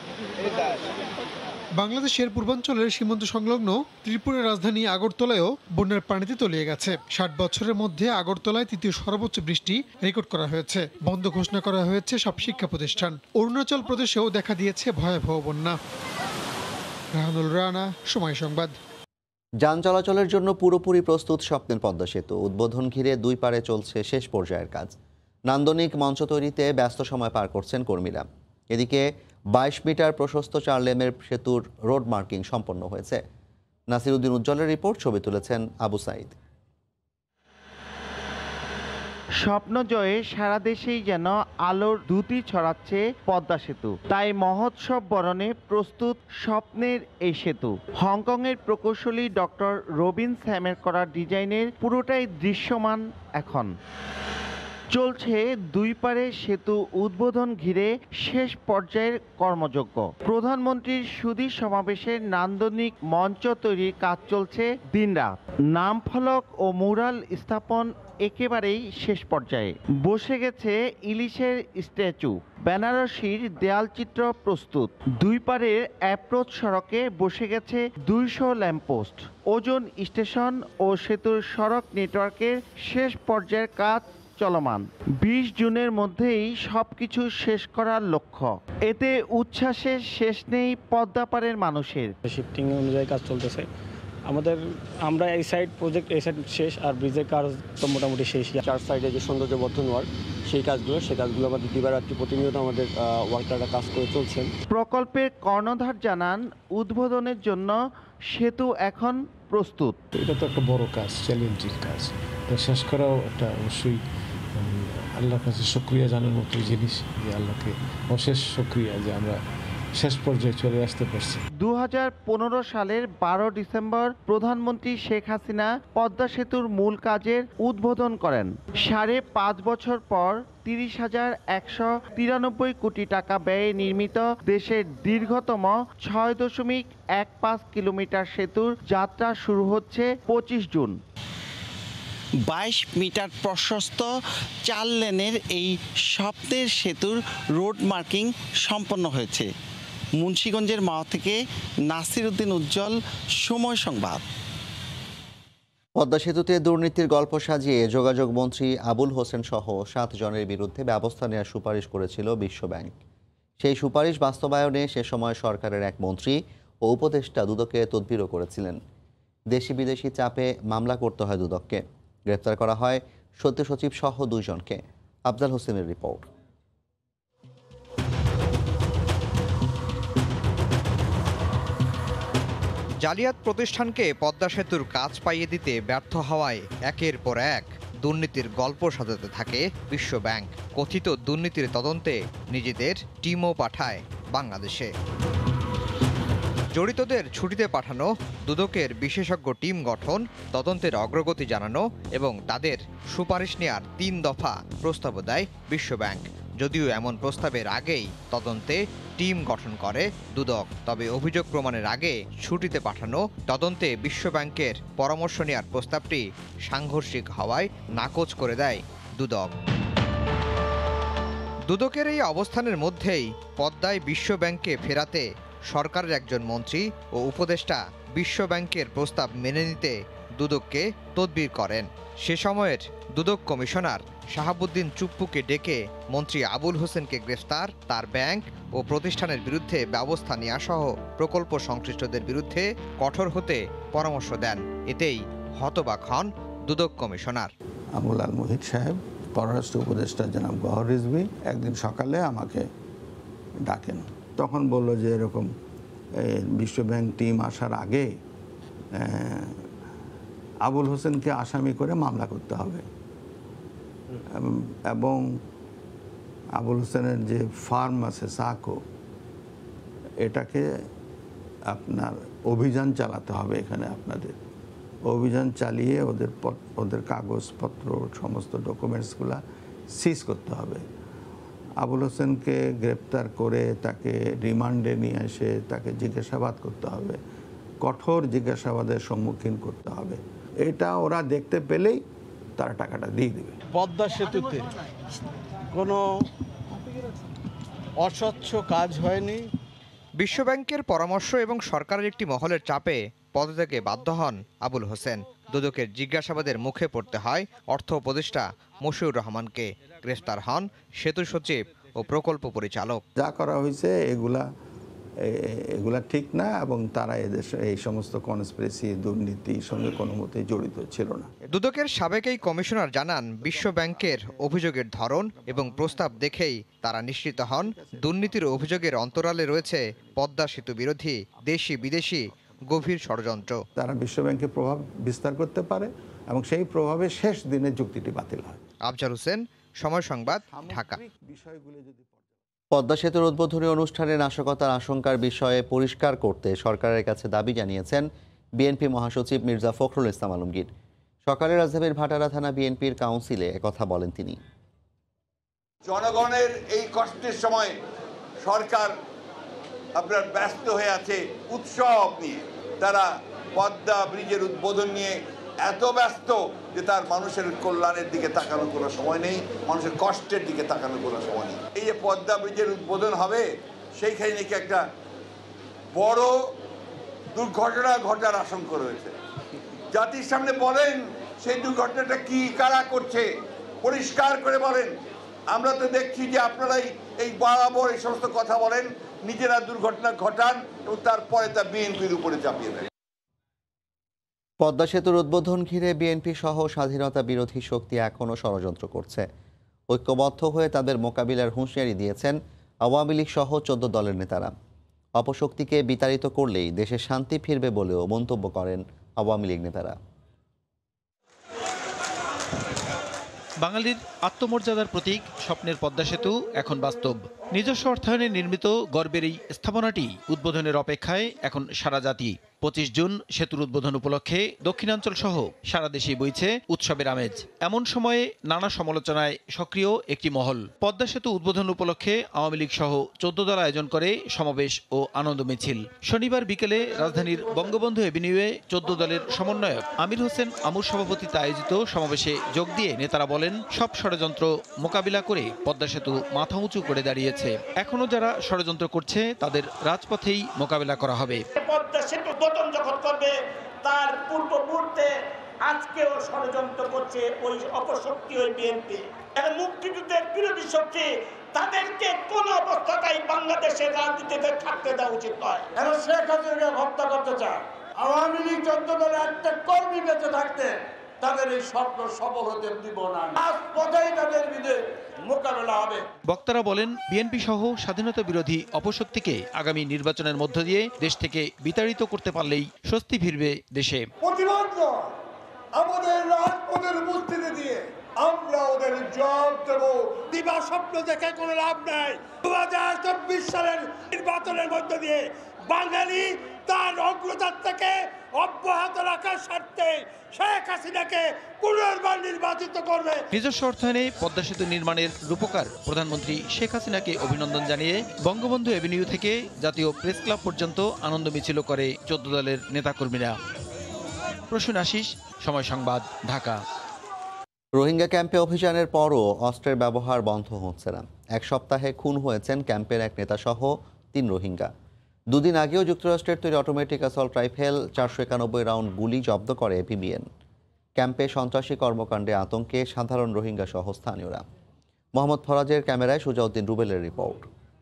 বাংলাদেশের পূর্বাঞ্চলের সীমান্ত সংলগ্ন ত্রিপুরার রাজধানী আগরতলায়ও বন্যার পানিতে তলিয়ে গেছে। ষাট বছরের মধ্যে আগরতলায় তৃতীয় সর্বোচ্চ বৃষ্টি রেকর্ড করা হয়েছে। বন্ধ ঘোষণা করা হয়েছে সব শিক্ষা প্রতিষ্ঠান। অরুণাচল প্রদেশেও দেখা দিয়েছে ভয়াবহ বন্যা। রাহানুল রানা, সময় সংবাদ। যান চলাচলের জন্য পুরোপুরি প্রস্তুত স্বপ্নের পদ্মা সেতু। উদ্বোধন ঘিরে দুই পারে চলছে শেষ পর্যায়ের কাজ। নান্দনিক মঞ্চ তৈরিতে ব্যস্ত সময় পার করছেন কর্মীরা। এদিকে বাইশ মিটার প্রশস্ত চার লেনের সেতুর রোড মার্কিং সম্পন্ন হয়েছে। নাসিরউদ্দিন উজ্জ্বলের রিপোর্ট, ছবি তুলেছেন আবু সাইদ। স্বপ্ন জয়ে সারা দেশেই যেন আলোর দ্যুতি ছড়াচ্ছে পদ্মা সেতু। তাই মহোৎসব বরণে প্রস্তুত স্বপ্নের এই সেতু। হংকংয়ের প্রকৌশলী ডক্টর রবিন স্যামের করা ডিজাইনের পুরোটাই দৃশ্যমান এখন। চলছে দুই পারে সেতু উদ্বোধন ঘিরে শেষ পর্যায়ের কর্মযজ্ঞ। প্রধানমন্ত্রীর সুধী সমাবেশের নান্দনিক মঞ্চ তৈরির কাজ চলছে দিনরাত। নাম ফলক ও মুরাল স্থাপন একেবারেই শেষ পর্যায়ে। বসে গেছে ইলিশের স্ট্যাচু, বেনারসির দেয়ালচিত্র প্রস্তুত। দুই পারের অ্যাপ্রোচ সড়কে বসে গেছে দুইশো ল্যাম্পপোস্ট। ওজন স্টেশন ও সেতুর সড়ক নেটওয়ার্কের শেষ পর্যায়ের কাজ চলমান। বিশ জুনের মধ্যেই সবকিছু শেষ করার লক্ষ্য। এতে উচ্ছ্বাসের শেষ নেই পদ্মাপাড়ের মানুষের। শিফটিং অনুযায়ী কাজ চলতেছে আমাদের। আমরা এই সাইড প্রজেক্ট এই সাইড শেষ, আর ব্রিজের কাজ তো মোটামুটি শেষ। চার সাইডে যে সৌন্দর্য বর্ধন ওয়ার্ক, সেই কাজগুলো সেই কাজগুলো আমাদের দিবারাত্রি প্রতিনিয়ত আমাদের ওয়ার্কাররা কাজ করে চলছেন। প্রকল্পের কর্ণধার জানান, উদ্বোধনের জন্য সেতু এখন প্রস্তুত। এটা তো একটা বড় কাজ, চ্যালেঞ্জিং কাজ। এটা শেষ করাও একটা অবশ্যই আল্লাহর কাছে শুকরিয়া জানার মতো জিনিস, যে আল্লাহকে অশেষ শুকরিয়া যে আমরা শেষ পর্যায়ে চলে আসতে পারছি। দু হাজার পনেরো সালের বারো ডিসেম্বর প্রধানমন্ত্রী শেখ হাসিনা পদ্মা সেতুর মূল কাজের উদ্বোধন করেন। সাড়ে পাঁচ বছর পর তিরিশ হাজার একশো তিরানব্বই কোটি টাকা ব্যয়ে নির্মিত দেশের দীর্ঘতম ছয় দশমিক এক পাঁচ কিলোমিটার সেতুর যাত্রা শুরু হচ্ছে পঁচিশ জুন। বাইশ মিটার প্রশস্ত চার লেনের এই স্বপ্নের সেতুর রোড মার্কিং সম্পন্ন হয়েছে। মুন্সিগঞ্জের মাওয়া থেকে নাসির উদ্দিন উজ্জ্বল, সময় সংবাদ। পদ্মা সেতুতে দুর্নীতির গল্প সাজিয়ে যোগাযোগ মন্ত্রী আবুল হোসেন সহ সাত জনের বিরুদ্ধে ব্যবস্থা নেওয়ার সুপারিশ করেছিল বিশ্বব্যাংক। সেই সুপারিশ বাস্তবায়নে সে সময় সরকারের এক মন্ত্রী ও উপদেষ্টা দুদকে তদবিরও করেছিলেন। দেশি বিদেশি চাপে মামলা করতে হয় দুদককে। গ্রেপ্তার করা হয় সত্য সচিব সহ দুইজনকে। আফজাল হোসেনের রিপোর্ট। জালিয়াত প্রতিষ্ঠানকে পদ্মা সেতুর কাজ পাইয়ে দিতে ব্যর্থ হওয়ায় একের পর এক দুর্নীতির গল্প সাজাতে থাকে বিশ্বব্যাংক। কথিত দুর্নীতির তদন্তে নিজেদের টিমও পাঠায় বাংলাদেশে। জড়িতদের ছুটিতে পাঠানো, দুদকের বিশেষজ্ঞ টিম গঠন, তদন্তের অগ্রগতি জানানো এবং তাদের সুপারিশ নেয়ার তিন দফা প্রস্তাবও দেয় বিশ্বব্যাংক। যদিও এমন প্রস্তাবের আগেই তদন্তে টিম গঠন করে দুদক, তবে অভিযোগ প্রমাণের আগে ছুটিতে পাঠানো, তদন্তে বিশ্বব্যাংকের পরামর্শ নেয়ার প্রস্তাবটি সাংঘর্ষিক হওয়ায় নাকচ করে দেয় দুদক। দুদকের এই অবস্থানের মধ্যেই পদ্মায় বিশ্বব্যাংকে ফেরাতে সরকারের একজন মন্ত্রী ও উপদেষ্টা বিশ্বব্যাংকের প্রস্তাব মেনে নিতে দুদককে তদবির করেন। সে সময়ের দুদক কমিশনার শাহাবুদ্দিন চুপ্পুকে ডেকে মন্ত্রী আবুল হোসেনকে গ্রেফতার, তার ব্যাংক ও প্রতিষ্ঠানের বিরুদ্ধে ব্যবস্থা নেওয়া সহ প্রকল্প সংশ্লিষ্টদের বিরুদ্ধে কঠোর হতে পরামর্শ দেন। এতেই হতবাক হন দুদক কমিশনার। আবুল আল মুহিত সাহেব, পররাষ্ট্র উপদেষ্টা জনাব গওহর রিজভী একদিন সকালে আমাকে ডাকেন। তখন বলল যে এরকম বিশ্বব্যাংক টিম আসার আগে আবুল হোসেনকে আসামি করে মামলা করতে হবে এবং আবুল হোসেনের যে ফার্ম আছে সাকো, এটাকে আপনার অভিযান চালাতে হবে। এখানে আপনাদের অভিযান চালিয়ে ওদের ওদের কাগজপত্র সমস্ত ডকুমেন্টসগুলা সিজ করতে হবে। আবুল হোসেনকে গ্রেপ্তার করে তাকে রিমান্ডে নিয়ে এসে তাকে জিজ্ঞাসাবাদ করতে হবে, কঠোর জিজ্ঞাসাবাদের সম্মুখীন করতে হবে। এটা ওরা দেখতে পেলেই তারা টাকাটা দিয়ে দেবে। পদ্মা সেতুতে কোনো অস্বচ্ছ কাজ হয়নি। বিশ্বব্যাংকের পরামর্শ এবং সরকারের একটি মহলের চাপে পদত্যাগে বাধ্য হন আবুল হোসেন। দুদকের জিজ্ঞাসাবাদের মুখে পড়তে হয় অর্থ উপদেষ্টা মশিউর রহমানকে। গ্রেফতার হন সেতু সচিব ও প্রকল্প পরিচালক। যা করা হয়েছে এগুলা এগুলা ঠিক না এবং তারা এদের এই সমস্ত কনস্পিরেসি দুর্নীতির সঙ্গে কোনো মতেই জড়িত ছিল না। দুদকের সাবেক এই কমিশনার জানান, বিশ্বব্যাংকের অভিযোগের ধরন এবং প্রস্তাব দেখেই তারা নিশ্চিত হন দুর্নীতির অভিযোগের অন্তরালে রয়েছে পদ্মা সেতু বিরোধী দেশি বিদেশি গভীর ষড়যন্ত্র। তারা বিশ্বব্যাংকে প্রভাব বিস্তার করতে পারে এবং সেই প্রভাবে শেষ দিনে চুক্তিটি বাতিল হয়। আফজাল হোসেন, সময় সংবাদ, ঢাকা। পদ্মা সেতুর উদ্বোধনী অনুষ্ঠানে নাশকতার আশঙ্কার বিষয়ে পরিষ্কার করতে সরকারের কাছে দাবি জানিয়েছেন বিএনপি মহাসচিব মির্জা ফখরুল ইসলাম আলমগীর। সকালে রাজধানীর ভাটারা থানা বিএনপির কাউন্সিলে একথা বলেন তিনি। জনগণের এই কষ্টের সময় সরকার আপনার ব্যস্ত হয়ে আছে উৎসব নিয়ে। তারা পদ্মা ব্রিজের উদ্বোধন নিয়ে এত ব্যস্ত যে তার মানুষের কল্যাণের দিকে তাকানোর কোনো সময় নেই, মানুষের কষ্টের দিকে তাকানোর কোনো সময় নেই। এই যে পদ্মা ব্রিজের উদ্বোধন হবে সেইখানে নাকি একটা বড় দুর্ঘটনা ঘটার আশঙ্কা রয়েছে। জাতির সামনে বলেন সেই দুর্ঘটনাটা কি, কারা করছে, পরিষ্কার করে বলেন। আমরা তো দেখছি যে আপনারাই এই বরাবর এই সমস্ত কথা বলেন, নিজেরা দুর্ঘটনা ঘটান এবং তারপরে তা বিএনপির উপরে চাপিয়ে দেন। পদ্মা সেতুর উদ্বোধন ঘিরে বিএনপি সহ স্বাধীনতা বিরোধী শক্তি এখনও ষড়যন্ত্র করছে। ঐক্যবদ্ধ হয়ে তাদের মোকাবিলার হুঁশিয়ারি দিয়েছেন আওয়ামী লীগ সহ চোদ্দ দলের নেতারা। অপশক্তিকে বিতাড়িত করলেই দেশে শান্তি ফিরবে বলেও মন্তব্য করেন আওয়ামী লীগ নেতারা। বাঙালির আত্মমর্যাদার প্রতীক স্বপ্নের পদ্মা সেতু এখন বাস্তব। নিজস্ব অর্থায়নে নির্মিত গর্বের এই স্থাপনাটি উদ্বোধনের অপেক্ষায় এখন সারা জাতি। পঁচিশ জুন সেতুর উদ্বোধন উপলক্ষে দক্ষিণাঞ্চল সহ সারা দেশে বইছে উৎসবের আমেজ। এমন সময়ে নানা সমালোচনায় সক্রিয় একটি মহল। পদ্মা সেতু উদ্বোধন উপলক্ষে আওয়ামী লীগ সহ চোদ্দ দল আয়োজন করে সমাবেশ ও আনন্দ মিছিল। শনিবার বিকেলে রাজধানীর বঙ্গবন্ধু এভিনিউয়ে চোদ্দ দলের সমন্বয়ক আমির হোসেন আমুর সভাপতিত্বে আয়োজিত সমাবেশে যোগ দিয়ে নেতারা বলেন, সব ষড়যন্ত্র মোকাবিলা করে পদ্মা সেতু মাথা উঁচু করে দাঁড়িয়েছে। এখনো যারা ষড়যন্ত্র করছে তাদের রাজপথেই মোকাবিলা করা হবে। পদ্মা সেতু উদ্বোধন যখন করবে তার পূর্ব মুহূর্তে আজকেও ষড়যন্ত্র করছে ওই অপশক্তি, ওই বিএনপি। মুক্তিযুদ্ধের বিরোধী শক্তি, তাদেরকে কোন অবস্থাতেই বাংলাদেশের রাজনীতিতে থাকতে দেওয়া উচিত নয়। এখন শেখ হাসিনাকে হত্যা করতে চায়। আওয়ামী লীগ চোদ্দ দলের একটা কর্মী বেঁচে থাকতে তাদের এই স্বপ্ন সফল হতে দিব না। রাজপথেই তাদের বিরুদ্ধে মোকাবেলা হবে। বক্তারা বলেন, বিএনপি সহ স্বাধীনতা বিরোধী অপশক্তিকে আগামী নির্বাচনের মধ্য দিয়ে দেশ থেকে বিতাড়িত করতে পারলেই স্বস্তি ফিরবে দেশে। প্রতিবাদ আমাদের রাজপথের উপস্থিতি দিয়ে আমরা ওদের জবাব দেব। দিবা স্বপ্ন দেখে কোনো লাভ নাই। দু হাজার চব্বিশ সালের নির্বাচনের মধ্য দিয়ে বাঙালি তার অগ্রযাত্রাকে অব্যাহত রাখার স্বার্থে শেখ হাসিনাকে পুনর্বার নির্বাচিত করবে। নিজস্ব অর্থায়নে পদ্মা সেতু নির্মাণের রূপকার প্রধানমন্ত্রী শেখ হাসিনাকে অভিনন্দন জানিয়ে বঙ্গবন্ধু এভিনিউ থেকে জাতীয় প্রেস ক্লাব পর্যন্ত আনন্দ মিছিল করে চোদ্দ দলের নেতাকর্মীরা। প্রসূন আশিস, সময় সংবাদ, ঢাকা। রোহিঙ্গা ক্যাম্পে অভিযানের পরও অস্ত্রের ব্যবহার বন্ধ হচ্ছে না। এক সপ্তাহে খুন হয়েছেন ক্যাম্পের এক নেতাসহ তিন রোহিঙ্গা। দুদিন আগেও যুক্তরাষ্ট্রের তৈরি অটোমেটিক অ্যাসল্ট রাইফেল চারশো একানব্বই রাউন্ড গুলি জব্দ করে এপিবিএন। ক্যাম্পে সন্ত্রাসী কর্মকাণ্ডে আতঙ্কে সাধারণ রোহিঙ্গা সহ স্থানীয়রা। মোহাম্মদ ফরাজের ক্যামেরায় সুজাউদ্দিন রুবেলের রিপোর্ট।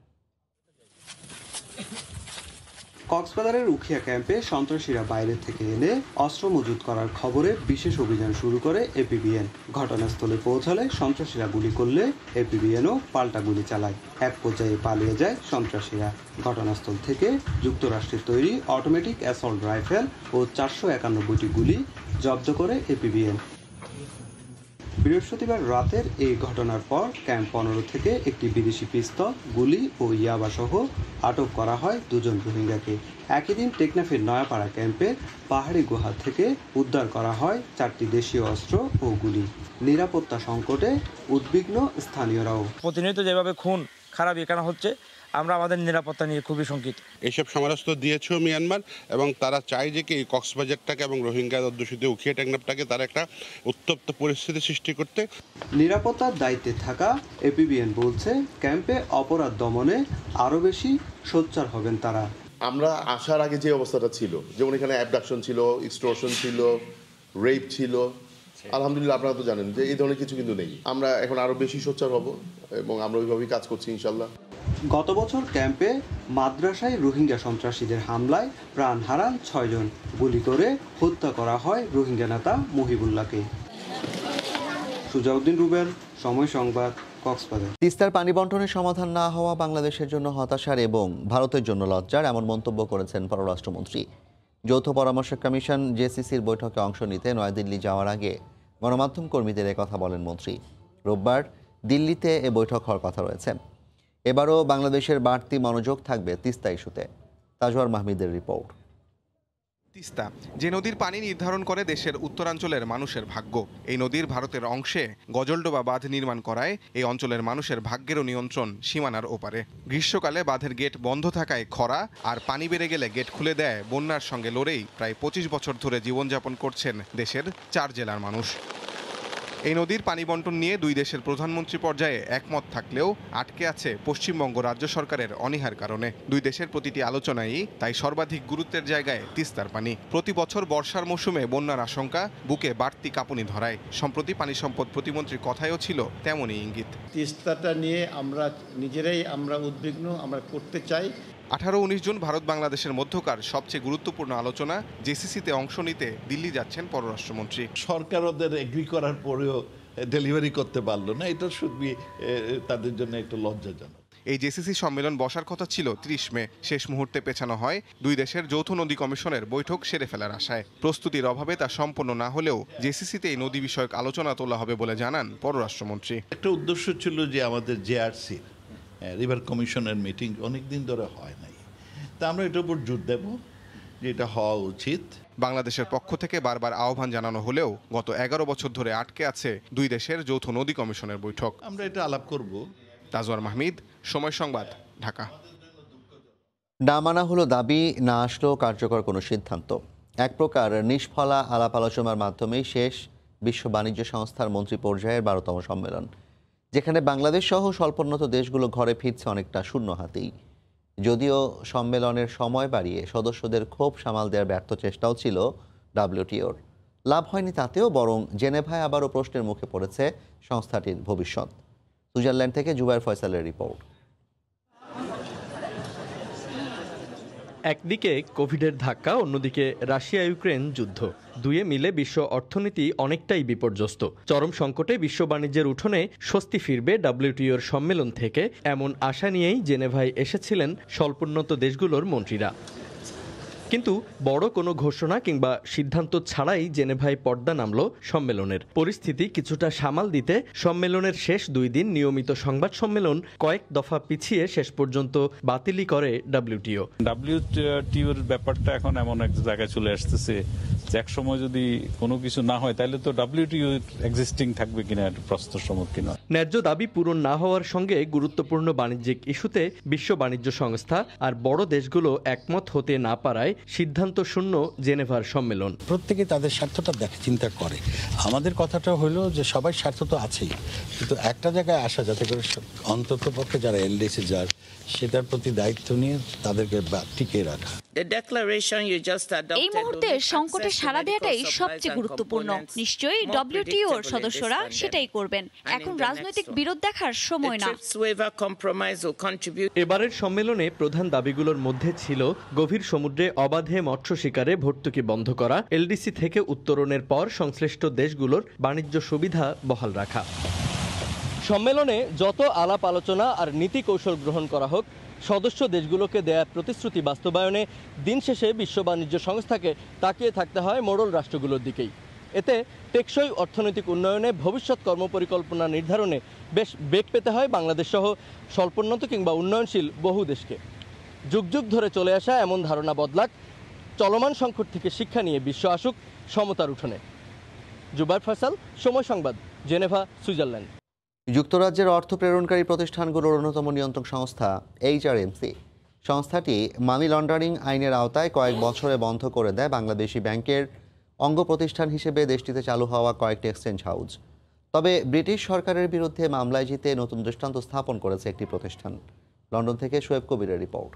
কক্সবাজারের উখিয়া ক্যাম্পে সন্ত্রাসীরা বাইরে থেকে এনে অস্ত্র মজুত করার খবরে বিশেষ অভিযান শুরু করে এপিবিএন। ঘটনাস্থলে পৌঁছালে সন্ত্রাসীরা গুলি করলে এপিবিএনও পাল্টা গুলি চালায়। এক পর্যায়ে পালিয়ে যায় সন্ত্রাসীরা। ঘটনাস্থল থেকে যুক্তরাষ্ট্রের তৈরি অটোমেটিক অ্যাসল্ট রাইফেল ও চারশো একানব্বইটি গুলি জব্দ করে এপিবিএন। বৃহস্পতিবার রাতের এই ঘটনার পর ক্যাম্প পনেরো থেকে একটি বিদেশি পিস্তল, গুলি ও ইয়াবা সহ আটক করা হয় দুজন রোহিঙ্গাকে। একই দিন টেকনাফের নয়াপাড়া ক্যাম্পে পাহাড়ি গুহা থেকে উদ্ধার করা হয় চারটি দেশীয় অস্ত্র ও গুলি। নিরাপত্তা সংকটে উদ্বিগ্ন স্থানীয়রাও। প্রতিনিয়ত যেভাবে খুন খারাপ এখানে হচ্ছে, আমরা আমাদের নিরাপত্তা নিয়ে খুবই শঙ্কিত। এইসব সমরাস্ত্র দিয়েছেও মিয়ানমার এবং তারা চায় যে কি এই কক্সবাজারটাকে এবং রোহিঙ্গা অধ্যুষিত উখিয়া টেকনাফটাকে তারা একটা উত্তপ্ত পরিস্থিতি সৃষ্টি করতে। নিরাপত্তার দায়িত্বে থাকা এপিবিএন বলছে, ক্যাম্পে অপরাধ দমনে আরও বেশি সোচ্চার হবেন তারা। আমরা আসার আগে যে অবস্থাটা ছিল, যেমন এখানে অ্যাবডাকশন ছিল, এক্সটর্শন ছিল, রেপ ছিল, আলহামদুলিল্লাহ আপনারা তো জানেন যে এই ধরনের কিছু কিন্তু নেই। আমরা এখন আরও বেশি সোচ্চার হব এবং আমরা ওইভাবেই কাজ করছি ইনশাল্লাহ। গত বছর ক্যাম্পে মাদ্রাসায় রোহিঙ্গা সন্ত্রাসীদের হামলায় প্রাণ হারান ছয়জন। গুলি করে হত্যা করা হয় রোহিঙ্গা নেতা মহিবুল্লাহকে। সুজাউদ্দিন রুবেল, সময় সংবাদ, কক্সবাজার। তিস্তার পানি বন্টনের সমাধান না হওয়া বাংলাদেশের জন্য হতাশার এবং ভারতের জন্য লজ্জার, এমন মন্তব্য করেছেন পররাষ্ট্রমন্ত্রী। যৌথ পরামর্শ কমিশন জেসিসির বৈঠকে অংশ নিতে নয়াদিল্লি যাওয়ার আগে গণমাধ্যম কর্মীদের কথা বলেন মন্ত্রী। রোববার দিল্লিতে এ বৈঠক হওয়ার কথা রয়েছে। এবারও বাংলাদেশের বাড়তি মনোযোগ থাকবে তিস্তা ইস্যুতে। তাজওয়ার মাহমিদের রিপোর্ট। তিস্তা, যে নদীর পানি নির্ধারণ করে দেশের উত্তরাঞ্চলের মানুষের ভাগ্য। এই নদীর ভারতের অংশে গজলডোবা বাঁধ নির্মাণ করায় এই অঞ্চলের মানুষের ভাগ্যেরও নিয়ন্ত্রণ সীমানার ওপারে। গ্রীষ্মকালে বাঁধের গেট বন্ধ থাকায় খরা আর পানি বেড়ে গেলে গেট খুলে দেয় বন্যার সঙ্গে লড়েই প্রায় পঁচিশ বছর ধরে জীবনযাপন করছেন দেশের চার জেলার মানুষ। এই নদীর পানি বন্টন নিয়ে দুই দেশের প্রধানমন্ত্রী পর্যায়ে একমত থাকলেও আটকে আছে পশ্চিমবঙ্গ রাজ্য সরকারের অনীহার কারণে। দুই দেশের প্রতিটি আলোচনায় তাই সর্বাধিক গুরুত্বের জায়গায় তিস্তার পানি। প্রতি বছর বর্ষার মৌসুমে বন্যার আশঙ্কা, বুকে বাড়তি কাঁপুনি ধরায়। সম্প্রতি পানি সম্পদ প্রতিমন্ত্রীর কথায়ও ছিল তেমনই ইঙ্গিত। তিস্তাটা নিয়ে আমরা নিজেরাই আমরা উদ্বিগ্ন, আমরা করতে চাই। আঠারো উনিশ জুন ভারত বাংলাদেশের মধ্যকার সবচেয়ে গুরুত্বপূর্ণ আলোচনা জেসিসিতে অংশ নিতে দিল্লি যাচ্ছেন পররাষ্ট্রমন্ত্রী। সরকার ওদের এগ্রি করার পরেও ডেলিভারি করতে পারলো না, এটা শুড বি তাদের জন্য একটু লজ্জাজনক। এই জেসিসি সম্মেলন বসার কথা ছিল ত্রিশ মে, শেষ মুহূর্তে পেছানো হয় দুই দেশের যৌথ নদী কমিশনের বৈঠক সেরে ফেলার আশায়। প্রস্তুতির অভাবে তা সম্পন্ন না হলেও জেসিসিতে এই নদী বিষয়ক আলোচনা তোলা হবে বলে জানান পররাষ্ট্রমন্ত্রী। একটা উদ্দেশ্য ছিল যে আমাদের জেআরসি রিভার কমিশনের মিটিং অনেকদিন ধরে হয় নাই, তা আমরা এটার উপর জোর দেব যে এটা হওয়া উচিত। বাংলাদেশের পক্ষ থেকে বারবার আহ্বান জানানো হলেও গত এগারো বছর ধরে আটকে আছে দুই দেশের যৌথ নদী কমিশনের বৈঠক। আমরা এটা আলাপ করব। তাজওয়ার মাহমিদ, সময় সংবাদ, ঢাকা। না মানা হলো দাবি, না আসলো কার্যকর কোনো সিদ্ধান্ত। এক প্রকার নিষ্ফলা আলাপ আলোচনার মাধ্যমেই শেষ বিশ্ব বাণিজ্য সংস্থার মন্ত্রী পর্যায়ের বারোতম সম্মেলন, যেখানে বাংলাদেশ সহ স্বল্পোন্নত দেশগুলো ঘরে ফিরছে অনেকটা শূন্য হাতেই। যদিও সম্মেলনের সময় বাড়িয়ে সদস্যদের ক্ষোভ সামাল দেওয়ার ব্যর্থ চেষ্টাও ছিল ডাব্লিউটিওর। লাভ হয়নি তাতেও, বরং জেনেভায় আবারও প্রশ্নের মুখে পড়েছে সংস্থাটির ভবিষ্যৎ। সুইজারল্যান্ড থেকে জুবায়ের ফয়সালের রিপোর্ট। একদিকে কোভিডের ধাক্কা, অন্যদিকে রাশিয়া ইউক্রেন যুদ্ধ, দুয়ে মিলে বিশ্ব অর্থনীতি অনেকটাই বিপর্যস্ত। চরম সংকটে বিশ্ব বাণিজ্যের উঠোনে স্বস্তি ফিরবে ডাব্লিউটিওর সম্মেলন থেকে, এমন আশা নিয়েই জেনেভায় এসেছিলেন স্বল্পোন্নত দেশগুলোর মন্ত্রীরা। কিন্তু বড় কোনো ঘোষণা কিংবা সিদ্ধান্ত ছাড়াই জেনেভায় পর্দা নামল সম্মেলনের। পরিস্থিতি কিছুটা সামাল দিতে সম্মেলনের শেষ দুই দিন নিয়মিত সংবাদ সম্মেলন কয়েক দফা পিছিয়ে শেষ পর্যন্ত বাতিলই করে ডাব্লিউটিও। ডাব্লিউটিওর ব্যাপারটা এখন এমন এক জায়গায় চলে আসতেছে যে এক সময় যদি কোনো কিছু না হয় তাহলে তো ডাব্লিউটিও এক্সিস্টিং থাকবে কিনা প্রশ্নের সম্মুখীন। ন্যায্য দাবি পূরণ না হওয়ার সঙ্গে গুরুত্বপূর্ণ বাণিজ্যিক ইস্যুতে বিশ্ব বাণিজ্য সংস্থা আর বড় দেশগুলো একমত হতে না পারায় সিদ্ধান্ত শূন্য জেনেভার সম্মেলন। প্রত্যেকে তাদের স্বার্থটা দেখে চিন্তা করে। আমাদের কথাটা হলো যে সবাই স্বার্থ তো আছেই, কিন্তু একটা জায়গায় আসা যাতে করে অন্তত পক্ষে যারা এলডিসি যার সেটার প্রতি দায়িত্ব নিয়ে তাদেরকে টিকে রাখা। এই মুহূর্তে সংকটে সাড়া দেওয়াটাই সবচেয়ে গুরুত্বপূর্ণ। নিশ্চয়ই ডব্লিউটিওর সদস্যরা সেটাই করবেন। এখন রাজনৈতিক বিরোধ দেখার সময় না। এবারের সম্মেলনে প্রধান দাবিগুলোর মধ্যে ছিল গভীর সমুদ্রে অবাধে মৎস্য শিকারে ভর্তুকি বন্ধ করা, এলডিসি থেকে উত্তরণের পর সংশ্লিষ্ট দেশগুলোর বাণিজ্য সুবিধা বহাল রাখা। সম্মেলনে যত আলাপ আলোচনা আর নীতি কৌশল গ্রহণ করা হোক, সদস্য দেশগুলোকে দেয়া প্রতিশ্রুতি বাস্তবায়নে দিন শেষে বিশ্ব বাণিজ্য সংস্থাকে তাকিয়ে থাকতে হয় মোড়ল রাষ্ট্রগুলোর দিকেই। এতে টেকসই অর্থনৈতিক উন্নয়নে, ভবিষ্যৎ কর্মপরিকল্পনা নির্ধারণে বেশ বেগ পেতে হয় বাংলাদেশ সহ স্বল্পোন্নত কিংবা উন্নয়নশীল বহু দেশকে। যুগ যুগ ধরে চলে আসা এমন ধারণা বদলাক, চলমান সংকট থেকে শিক্ষা নিয়ে বিশ্ব আসুক সমতার উঠোনে। জুবায়ের ফয়সাল, সময় সংবাদ, জেনেভা, সুইজারল্যান্ড। যুক্তরাজ্যের অর্থ প্রেরণকারী প্রতিষ্ঠানগুলোর অন্যতম নিয়ন্ত্রক সংস্থা এইচআরএমসি সংস্থাটি মানি লন্ডারিং আইনের আওতায় কয়েক বছরে বন্ধ করে দেয় বাংলাদেশি ব্যাংকের অঙ্গ প্রতিষ্ঠান হিসেবে দেশটিতে চালু হওয়া কয়েকটি এক্সচেঞ্জ হাউস। তবে ব্রিটিশ সরকারের বিরুদ্ধে মামলায় জিতে নতুন দৃষ্টান্ত স্থাপন করেছে একটি প্রতিষ্ঠান। লন্ডন থেকে শোয়েব কবিরের রিপোর্ট।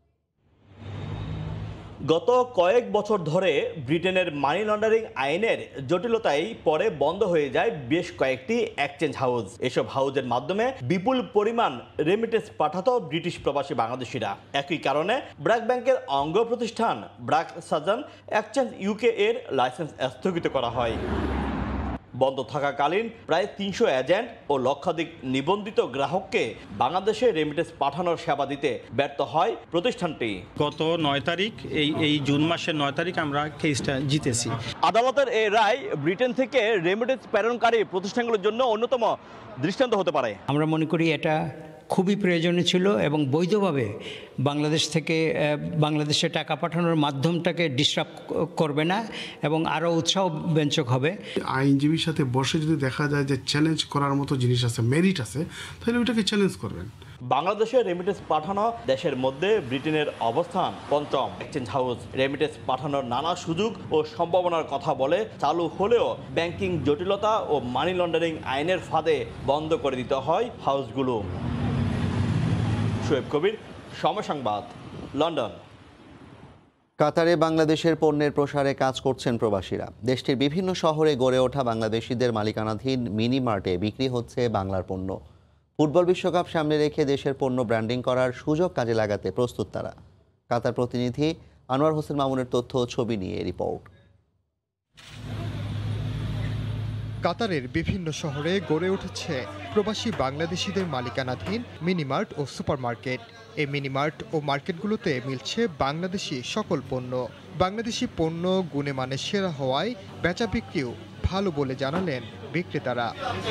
গত কয়েক বছর ধরে ব্রিটেনের মানি লন্ডারিং আইনের জটিলতায় পরে বন্ধ হয়ে যায় বেশ কয়েকটি এক্সচেঞ্জ হাউস। এসব হাউসের মাধ্যমে বিপুল পরিমাণ রেমিটেন্স পাঠাতো ব্রিটিশ প্রবাসী বাংলাদেশিরা। একই কারণে ব্র্যাক ব্যাংকের অঙ্গ প্রতিষ্ঠান ব্র্যাক সাজান এক্সচেঞ্জ ইউকে এর লাইসেন্স স্থগিত করা হয়। বন্ধ থাকাকালীন প্রায় তিনশো এজেন্ট ও লক্ষাধিক নিবন্ধিত গ্রাহককে বাংলাদেশে রেমিটেন্স পাঠানোর সেবা দিতে ব্যর্থ হয় প্রতিষ্ঠানটি। গত নয় তারিখ এই এই জুন মাসের নয় তারিখ আমরা কেসটা জিতেছি। আদালতের এই রায় ব্রিটেন থেকে রেমিটেন্স প্রেরণকারী প্রতিষ্ঠানগুলোর জন্য অন্যতম দৃষ্টান্ত হতে পারে। আমরা মনে করি এটা খুবই প্রয়োজনীয় ছিল এবং বৈধভাবে বাংলাদেশ থেকে বাংলাদেশে টাকা পাঠানোর মাধ্যমটাকে ডিস্টার্ব করবে না এবং আরও উৎসাহ ব্যঞ্জক হবে। আইনজীবীর সাথে বসে যদি দেখা যায় যে চ্যালেঞ্জ করার মতো জিনিস আছে, মেরিট আছে, তাহলে ওইটাকে চ্যালেঞ্জ করবেন। বাংলাদেশে রেমিটেন্স পাঠানো দেশের মধ্যে ব্রিটেনের অবস্থান পঞ্চম। এক্সচেঞ্জ হাউস রেমিটেন্স পাঠানোর নানা সুযোগ ও সম্ভাবনার কথা বলে চালু হলেও ব্যাংকিং জটিলতা ও মানি লন্ডারিং আইনের ফাঁদে বন্ধ করে দিতে হয় হাউসগুলো। শোয়েব কবির, সময় সংবাদ, লন্ডন। কাতারে বাংলাদেশের পণ্যের প্রসারে কাজ করছেন প্রবাসীরা। দেশটির বিভিন্ন শহরে গড়ে ওঠা বাংলাদেশিদের মালিকানাধীন মিনি মার্টে বিক্রি হচ্ছে বাংলার পণ্য। ফুটবল বিশ্বকাপ সামনে রেখে দেশের পণ্য ব্র্যান্ডিং করার সুযোগ কাজে লাগাতে প্রস্তুত তারা। কাতার প্রতিনিধি আনোয়ার হোসেন মামুনের তথ্য ও ছবি নিয়ে রিপোর্ট। কাতারের বিভিন্ন শহরে গড়ে উঠেছে প্রবাসী বাংলাদেশিদের মালিকানাধীন মিনিমার্ট ও সুপারমার্কেট। এই মিনিমার্ট ও মার্কেটগুলোতে মিলছে বাংলাদেশি সকল পণ্য। বাংলাদেশি পণ্য গুণে মানে সেরা হওয়ায় বেচা বিক্রিও ভালো বলে জানালেন বিক্রেতারা।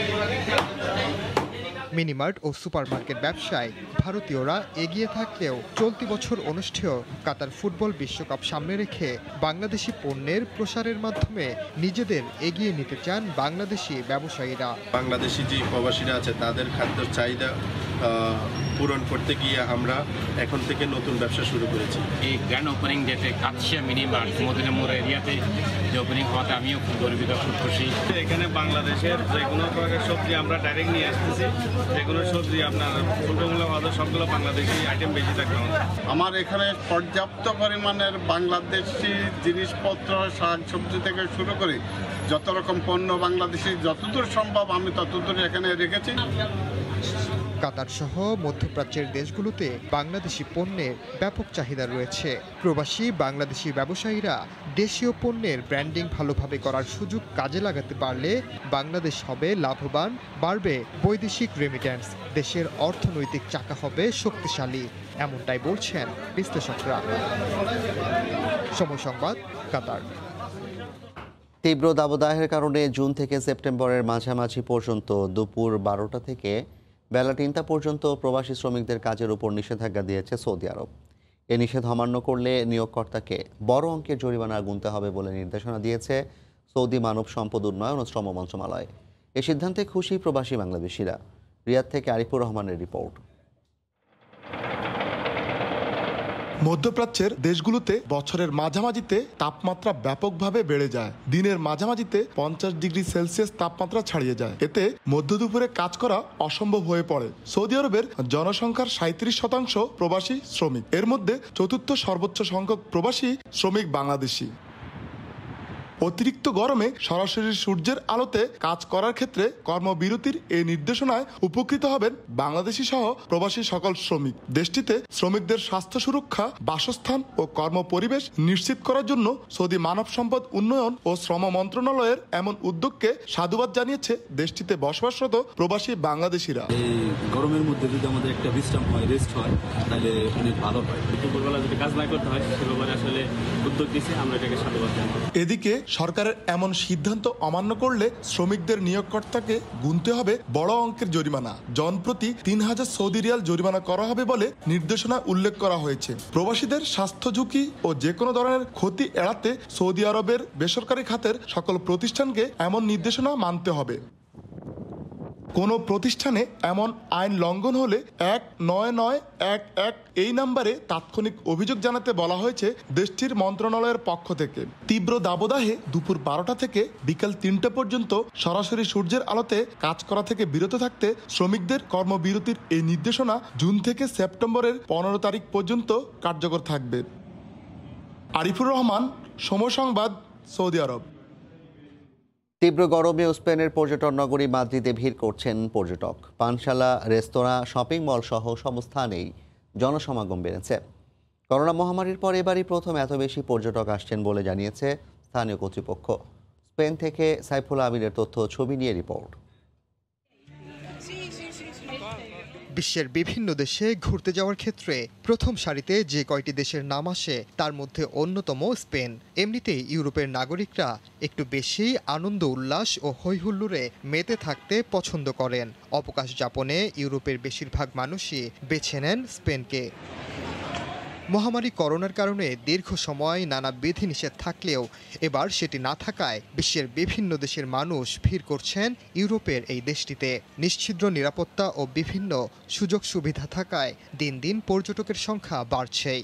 মিনিমার্ট ও সুপারমার্কেট ব্যবসায় ভারতীয়রা এগিয়ে থাকলেও চলতি বছর অনুষ্ঠেয় কাতার ফুটবল বিশ্বকাপ সামনে রেখে বাংলাদেশি পণ্যের প্রসারের মাধ্যমে নিজেদের এগিয়ে নিতে চান বাংলাদেশি ব্যবসায়ীরা। বাংলাদেশি যে প্রবাসীরা আছে তাদের খাদ্য চাহিদা পূরণ করতে গিয়ে আমরা এখন থেকে নতুন ব্যবসা শুরু করেছি। এই গ্র্যান্ড ওপেনিং ডেটে কাতশিয়া মিনিমার্ট মদিনা মোড় এরিয়াতে যে ওপেনিং হওয়াতে আমিও খুব গর্বিত, খুব খুশি। এখানে বাংলাদেশের যে কোনো প্রকারের সবজি আমরা ডাইরেক্ট নিয়ে আসতেছি। যে কোনো সবজি আপনার ছোটোমূলক হয়তো সবগুলো বাংলাদেশি আইটেম বেশি থাকবে। আমার এখানে পর্যাপ্ত পরিমাণের বাংলাদেশি জিনিসপত্র, শাক সবজি থেকে শুরু করে যত রকম পণ্য বাংলাদেশি যতদূর সম্ভব আমি ততদূর এখানে রেখেছি। কাতার সহ মধ্যপ্রাচ্যের দেশগুলোতে বাংলাদেশি পণ্যের ব্যাপক চাহিদা রয়েছে। প্রবাসী বাংলাদেশি ব্যবসায়ীরা দেশীয় পণ্যের ব্র্যান্ডিং ভালোভাবে করার সুযোগ কাজে লাগাতে পারলে বাংলাদেশ হবে লাভবান, বাড়বে বৈদেশিক রেমিট্যান্স, দেশের অর্থনৈতিক চাকা হবে শক্তিশালী, এমনটাই বলছেন বিশ্লেষকরা। সময় সংবাদ, কাতার। তীব্র দাবদাহের কারণে জুন থেকে সেপ্টেম্বরের মাঝামাঝি পর্যন্ত দুপুর বারোটা থেকে বেলা তিনটা পর্যন্ত প্রবাসী শ্রমিকদের কাজের উপর নিষেধাজ্ঞা দিয়েছে সৌদি আরব। এ নিষেধ অমান্য করলে নিয়োগকর্তাকে বড় অঙ্কের জরিমানা গুনতে হবে বলে নির্দেশনা দিয়েছে সৌদি মানব সম্পদ উন্নয়ন ও শ্রম মন্ত্রণালয়। এ সিদ্ধান্তে খুশি প্রবাসী বাংলাদেশিরা। রিয়াদ থেকে আরিফুর রহমানের রিপোর্ট। মধ্যপ্রাচ্যের দেশগুলোতে বছরের মাঝামাঝিতে তাপমাত্রা ব্যাপকভাবে বেড়ে যায়। দিনের মাঝামাঝিতে পঞ্চাশ ডিগ্রি সেলসিয়াস তাপমাত্রা ছাড়িয়ে যায়। এতে মধ্য দুপুরে কাজ করা অসম্ভব হয়ে পড়ে। সৌদি আরবের জনসংখ্যার সাঁত্রিশ শতাংশ প্রবাসী শ্রমিক, এর মধ্যে চতুর্থ সর্বোচ্চ সংখ্যক প্রবাসী শ্রমিক বাংলাদেশি। অতিরিক্ত গরমে সরাসরি সূর্যের আলোতে কাজ করার ক্ষেত্রে কর্মবিরতির এই নির্দেশনায় উপকৃত হবেন বাংলাদেশি সহ প্রবাসী সকল শ্রমিক। দেশটিতে শ্রমিকদের স্বাস্থ্য সুরক্ষা, বাসস্থান ও কর্মপরিবেশ নিশ্চিত করার জন্য সৌদি মানব সম্পদ উন্নয়ন ও শ্রম মন্ত্রণালয়ের এমন উদ্যোগকে সাধুবাদ জানিয়েছে দেশটিতে বসবাসরত প্রবাসী বাংলাদেশিরা। এই গরমের মধ্যে যদি আমাদের একটা বিশ্রাম হয়, রেস্ট হয়, তাহলে অনেক ভালো হয়। দুপুরবেলা যদি কাজ না করতে হয় সেভাবে আসলে উদ্যোগ দিয়েছে, আমরা এটাকে সাধুবাদ জানাই। এদিকে সরকারের এমন সিদ্ধান্ত অমান্য করলে শ্রমিকদের নিয়োগকর্তাকে গুনতে হবে বড় অঙ্কের জরিমানা। জনপ্রতি তিন হাজার সৌদি রিয়াল জরিমানা করা হবে বলে নির্দেশনা উল্লেখ করা হয়েছে। প্রবাসীদের স্বাস্থ্য ঝুঁকি ও যে কোনো ধরনের ক্ষতি এড়াতে সৌদি আরবের বেসরকারি খাতের সকল প্রতিষ্ঠানকে এমন নির্দেশনা মানতে হবে। কোনো প্রতিষ্ঠানে এমন আইন লঙ্ঘন হলে এক নয় নয় এক এক এই নাম্বারে তাৎক্ষণিক অভিযোগ জানাতে বলা হয়েছে দেশটির মন্ত্রণালয়ের পক্ষ থেকে। তীব্র দাবদাহে দুপুর বারোটা থেকে বিকাল তিনটা পর্যন্ত সরাসরি সূর্যের আলোতে কাজ করা থেকে বিরত থাকতে শ্রমিকদের কর্মবিরতির এই নির্দেশনা জুন থেকে সেপ্টেম্বরের পনেরো তারিখ পর্যন্ত কার্যকর থাকবে। আরিফুর রহমান, সময় সংবাদ, সৌদি আরব। তীব্র গরমে স্পেনের পর্যটন নগরী মাদ্রিদে ভিড় করছেন পর্যটক। পানশালা, রেস্তোরাঁ, শপিং মল সহ সব স্থানেই জনসমাগম বেড়েছে। করোনা মহামারীর পর এবারই প্রথম এত বেশি পর্যটক আসছেন বলে জানিয়েছে স্থানীয় কর্তৃপক্ষ। স্পেন থেকে সাইফুল আমিরের তথ্য ছবি নিয়ে রিপোর্ট। বিশ্বের বিভিন্ন দেশে ঘুরতে যাওয়ার ক্ষেত্রে প্রথম সারিতে যে কয়টি দেশের নাম আসে তার মধ্যে অন্যতম স্পেন। এমনিতেই ইউরোপের নাগরিকরা একটু বেশি আনন্দ উল্লাস ও হৈহুল্লোড়ে মেতে থাকতে পছন্দ করেন। অবকাশ যাপনে ইউরোপের বেশিরভাগ মানুষই বেছে নেন স্পেনকে। মহামারী করোনার কারণে দীর্ঘ সময় নানা বিধিনিষেধ থাকলেও এবার সেটি না থাকায় বিশ্বের বিভিন্ন দেশের মানুষ ভিড় করছেন ইউরোপের এই দেশটিতে। নিশ্ছিদ্র নিরাপত্তা ও বিভিন্ন সুযোগ সুবিধা থাকায় দিন দিন পর্যটকের সংখ্যা বাড়ছেই।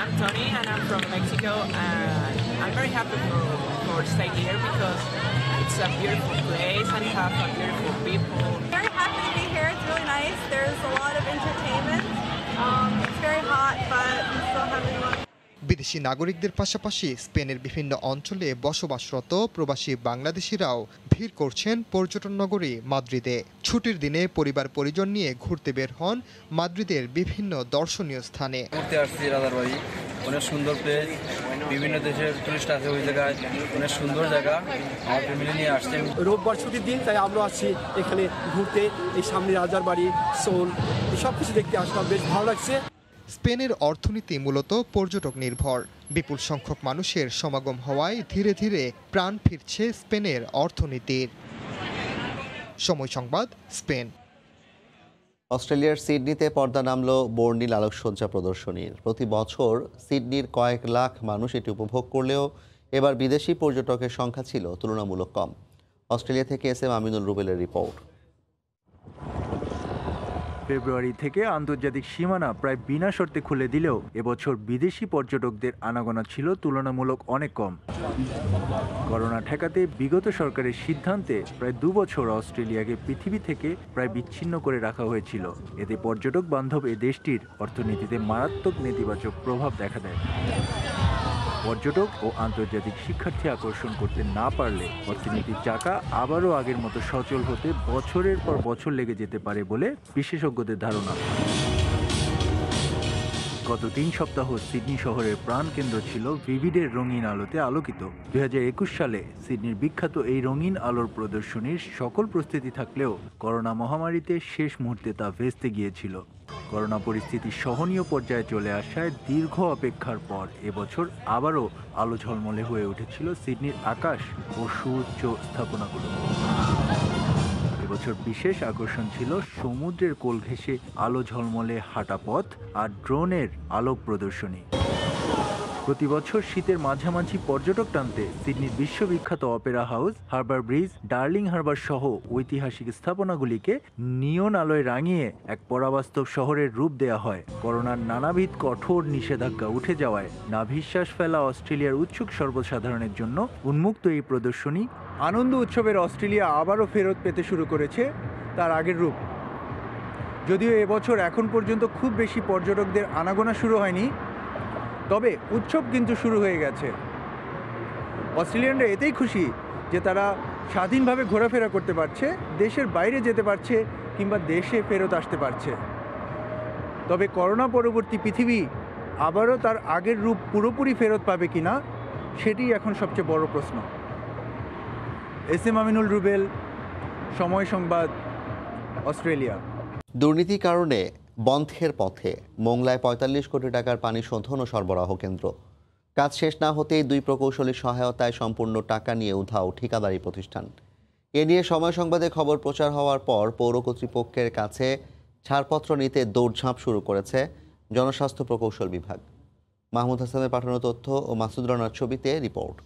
বিদেশি নাগরিকদের পাশাপাশি স্পেনের বিভিন্ন অঞ্চলে বসবাসরত প্রবাসী বাংলাদেশিরাও ভিড় করছেন পর্যটন নগরী মাদ্রিদে। ছুটির দিনে পরিবার পরিজন নিয়ে ঘুরতে বের হন মাদ্রিদের বিভিন্ন দর্শনীয় স্থানে। ঘুরতে আসছি রাজারবাড়ি, অনেক সুন্দর প্লেস, বিভিন্ন দেশের টুরিস্ট আছে ওই জায়গায়, অনেক সুন্দর জায়গা। আমার ফ্যামিলি নিয়ে আসছেন। রোববার ছুটির দিন, তাই আমরা আসছি এখানে ঘুরতে। এই সামনে রাজারবাড়ি, সোল, এই সব কিছু দেখতে আসলাম, বেশ ভালো লাগছে। স্পেনের অর্থনীতি মূলত পর্যটক নির্ভর। বিপুল সংখ্যক মানুষের সমাগম হওয়ায় ধীরে ধীরে প্রাণ ফিরছে স্পেনের অর্থনীতির। সময় সংবাদ, স্পেন। অস্ট্রেলিয়ার সিডনিতে পর্দা নামল বর্ণিল আলোকসজ্জা প্রদর্শনীর। প্রতি বছর সিডনির কয়েক লাখ মানুষ এটি উপভোগ করলেও এবার বিদেশি পর্যটকের সংখ্যা ছিল তুলনামূলক কম। অস্ট্রেলিয়া থেকে এস এম আমিনুল রুবেলের রিপোর্ট। ফেব্রুয়ারি থেকে আন্তর্জাতিক সীমানা প্রায় বিনা শর্তে খুলে দিলেও এবছর বিদেশি পর্যটকদের আনাগোনা ছিল তুলনামূলক অনেক কম। করোনা ঠেকাতে বিগত সরকারের সিদ্ধান্তে প্রায় দু বছর অস্ট্রেলিয়াকে পৃথিবী থেকে প্রায় বিচ্ছিন্ন করে রাখা হয়েছিল। এতে পর্যটক বান্ধব এ দেশটির অর্থনীতিতে মারাত্মক নেতিবাচক প্রভাব দেখা দেয়। পর্যটক ও আন্তর্জাতিক শিক্ষার্থী আকর্ষণ করতে না পারলে অর্থনীতির চাকা আবারও আগের মতো সচল হতে বছরের পর বছর লেগে যেতে পারে বলে বিশেষজ্ঞদের ধারণা। গত তিন সপ্তাহ সিডনি শহরের প্রাণকেন্দ্র ছিল ভিভিডের রঙিন আলোতে আলোকিত। দুই হাজার একুশ সালে সিডনির বিখ্যাত এই রঙিন আলোর প্রদর্শনীর সকল প্রস্তুতি থাকলেও করোনা মহামারীতে শেষ মুহূর্তে তা ভেস্তে গিয়েছিল। করোনা পরিস্থিতি সহনীয় পর্যায়ে চলে আসায় দীর্ঘ অপেক্ষার পর এবছর আবারও আলো ঝলমলে হয়ে উঠেছিল সিডনির আকাশ ও সুউচ্চ স্থাপনাগুলো। এবছর বিশেষ আকর্ষণ ছিল সমুদ্রের কোল ঘেঁষে আলো ঝলমলে হাঁটা পথ আর ড্রোনের আলোক প্রদর্শনী। প্রতি বছর শীতের মাঝামাঝি পর্যটক টানতে সিডনির বিশ্ববিখ্যাত Opera House, Harbour Bridge, Darling Harbour সহ ঐতিহাসিক স্থাপনাগুলিকে নিয়ন আলোয় রাঙিয়ে এক পরাবাস্তব শহরের রূপ দেয়া হয়। করোনার নানাবিধ কঠোর নিষেধাজ্ঞা উঠে যাওয়ায় নাভিশ্বাস ফেলা অস্ট্রেলিয়ার উৎসুক সর্বসাধারণের জন্য উন্মুক্ত এই প্রদর্শনী আনন্দ উৎসবের অস্ট্রেলিয়া আবারও ফেরত পেতে শুরু করেছে তার আগের রূপ। যদিও এবছর এখন পর্যন্ত খুব বেশি পর্যটকদের আনাগোনা শুরু হয়নি, তবে উৎসব কিন্তু শুরু হয়ে গেছে। অস্ট্রেলিয়ানরা এতেই খুশি যে তারা স্বাধীনভাবে ঘোরাফেরা করতে পারছে, দেশের বাইরে যেতে পারছে কিংবা দেশে ফেরত আসতে পারছে। তবে করোনা পরবর্তী পৃথিবী আবারও তার আগের রূপ পুরোপুরি ফেরত পাবে কিনা সেটি এখন সবচেয়ে বড় প্রশ্ন। এস এম আমিনুল রুবেল, সময় সংবাদ, অস্ট্রেলিয়া। দুর্নীতির কারণে বন্ধের পথে মোংলায় পঁয়তাল্লিশ কোটি টাকার পানি শোধন ও সরবরাহ কেন্দ্র। কাজ শেষ না হতেই দুই প্রকৌশলীর সহায়তায় সম্পূর্ণ টাকা নিয়ে উধাও ঠিকাদারি প্রতিষ্ঠান। এ নিয়ে সময় সংবাদে খবর প্রচার হওয়ার পর পৌর কর্তৃপক্ষের কাছে ছাড়পত্র নিতে দৌড়ঝাঁপ শুরু করেছে জনস্বাস্থ্য প্রকৌশল বিভাগ। মাহমুদ হাসানের পাঠানো তথ্য ও মাসুদ রানার ছবিতে রিপোর্ট।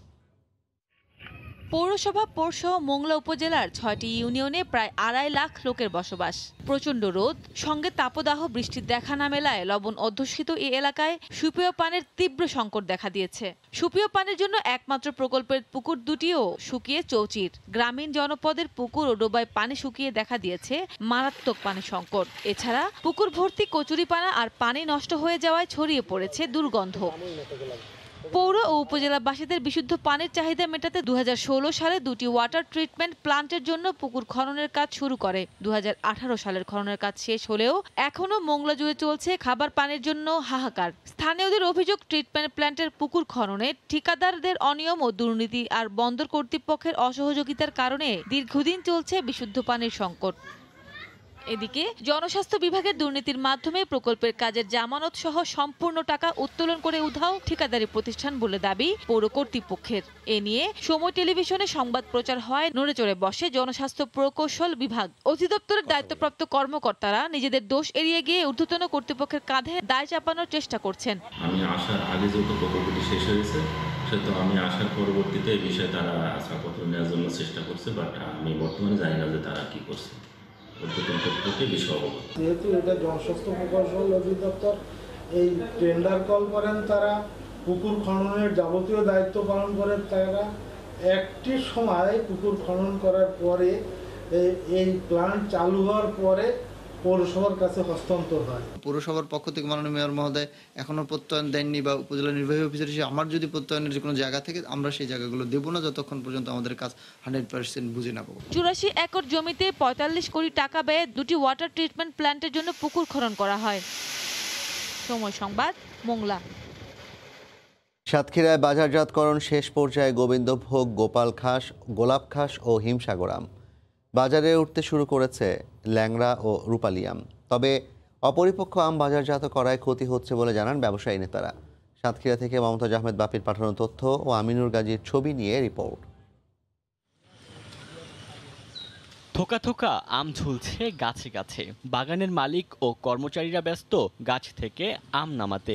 পৌরসভা পৌরসহ মোংলা উপজেলার ছয়টি ইউনিয়নে প্রায় আড়াই লাখ লোকের বসবাস। প্রচণ্ড রোদ সঙ্গে তাপদাহ বৃষ্টির দেখা না মেলায় লবণ অধ্যুষিত এই এলাকায় সুপেয় পানির তীব্র সংকট দেখা দিয়েছে। সুপেয় পানির জন্য একমাত্র প্রকল্পের পুকুর দুটিও শুকিয়ে চৌচির। গ্রামীণ জনপদের পুকুর ও ডোবায় পানি শুকিয়ে দেখা দিয়েছে মারাত্মক পানি সংকট। এছাড়া পুকুর ভর্তি কচুরিপানা আর পানি নষ্ট হয়ে যাওয়ায় ছড়িয়ে পড়েছে দুর্গন্ধ। পৌর ও উপজেলাবাসীদের বিশুদ্ধ পানির চাহিদা মেটাতে দু হাজার ষোলো সালে দুটি ওয়াটার ট্রিটমেন্ট প্লান্টের জন্য পুকুর খননের কাজ শুরু করে। দু হাজার আঠারো সালের খননের কাজ শেষ হলেও এখনও মোংলা জুড়ে চলছে খাবার পানির জন্য হাহাকার। স্থানীয়দের অভিযোগ, ট্রিটমেন্ট প্ল্যান্টের পুকুর খননে ঠিকাদারদের অনিয়ম ও দুর্নীতি আর বন্দর কর্তৃপক্ষের অসহযোগিতার কারণে দীর্ঘদিন চলছে বিশুদ্ধ পানির সংকট। এদিকে জনস্বাস্থ্য বিভাগের দুর্নীতির মাধ্যমে প্রকল্পের কাজের জামানত সহ সম্পূর্ণ টাকা উত্তোলন করে উধাও ঠিকাদারি প্রতিষ্ঠান বলে দাবি পৌর কর্তৃপক্ষের। এ নিয়ে সময় টেলিভিশনে সংবাদ প্রচার হয় নড়ে চড়ে বসে জনস্বাস্থ্য প্রকৌশল বিভাগ। অধিদপ্তরের দায়িত্বপ্রাপ্ত কর্মকর্তারা নিজেদের দোষ এড়িয়ে গিয়ে ঊর্ধ্বতন কর্তৃপক্ষের কাঁধে দায় চাপানোর চেষ্টা করছেন। আমি আসার আগে যেহেতু প্রকল্পটি শেষ হয়েছে সেহেতু আমি আসার পরবর্তীতে এই বিষয়ে তারা আশাপত্র নেওয়ার জন্য চেষ্টা করছে, বাট আমি বর্তমানে জানি না যে তারা কি করছে। যেহেতু এটা জনস্বাস্থ্য প্রকৌশল অধিদপ্তর এই টেন্ডার কল করেন, তারা পুকুর খননের যাবতীয় দায়িত্ব পালন করে। তারা একটি সময় পুকুর খনন করার পরে এই প্ল্যান্ট চালু হওয়ার পরে পৌরসভার কাছে হস্তান্তর হয়। পৌরসভার পক্ষ থেকে মাননীয় মেয়র মহোদয় এখনো প্রত্যয়ন দেননি, বা উপজেলা নির্বাহী অফিসার হিসেবে আমার যদি প্রত্যয়নের যে কোনো জায়গা থেকে আমরা সেই জায়গাগুলো দেবো না যতক্ষণ পর্যন্ত আমাদের কাজ হান্ড্রেড পার্সেন্ট বুঝে না পাবো। চুরাশি একর জমিতে পঁয়তাল্লিশ কোটি টাকা ব্যয়ে দুটি ওয়াটার ট্রিটমেন্ট প্ল্যান্টের জন্য পুকুর খনন করা হয়। সময় সংবাদ, মোংলা। সাতক্ষীরায় বাজারজাতকরণ শেষ পর্যায়ে গোবিন্দভোগ, গোপাল খাস, গোলাপ খাস ও হিমসাগর আম বাজারে উঠতে শুরু করেছে ল্যাংড়া ও রূপালী আম। তবে অপরিপক্ক আম বাজারজাত করায় ক্ষতি হচ্ছে বলে জানান ব্যবসায়ী নেতারা। সাতক্ষীরা থেকে মমতাজ আহমেদ বাপির পাঠানো তথ্য ও আমিনুর গাজীর ছবি নিয়ে রিপোর্ট। থোকা থোকা আম ঝুলছে গাছে গাছে, বাগানের মালিক ও কর্মচারীরা ব্যস্ত গাছ থেকে আম নামাতে।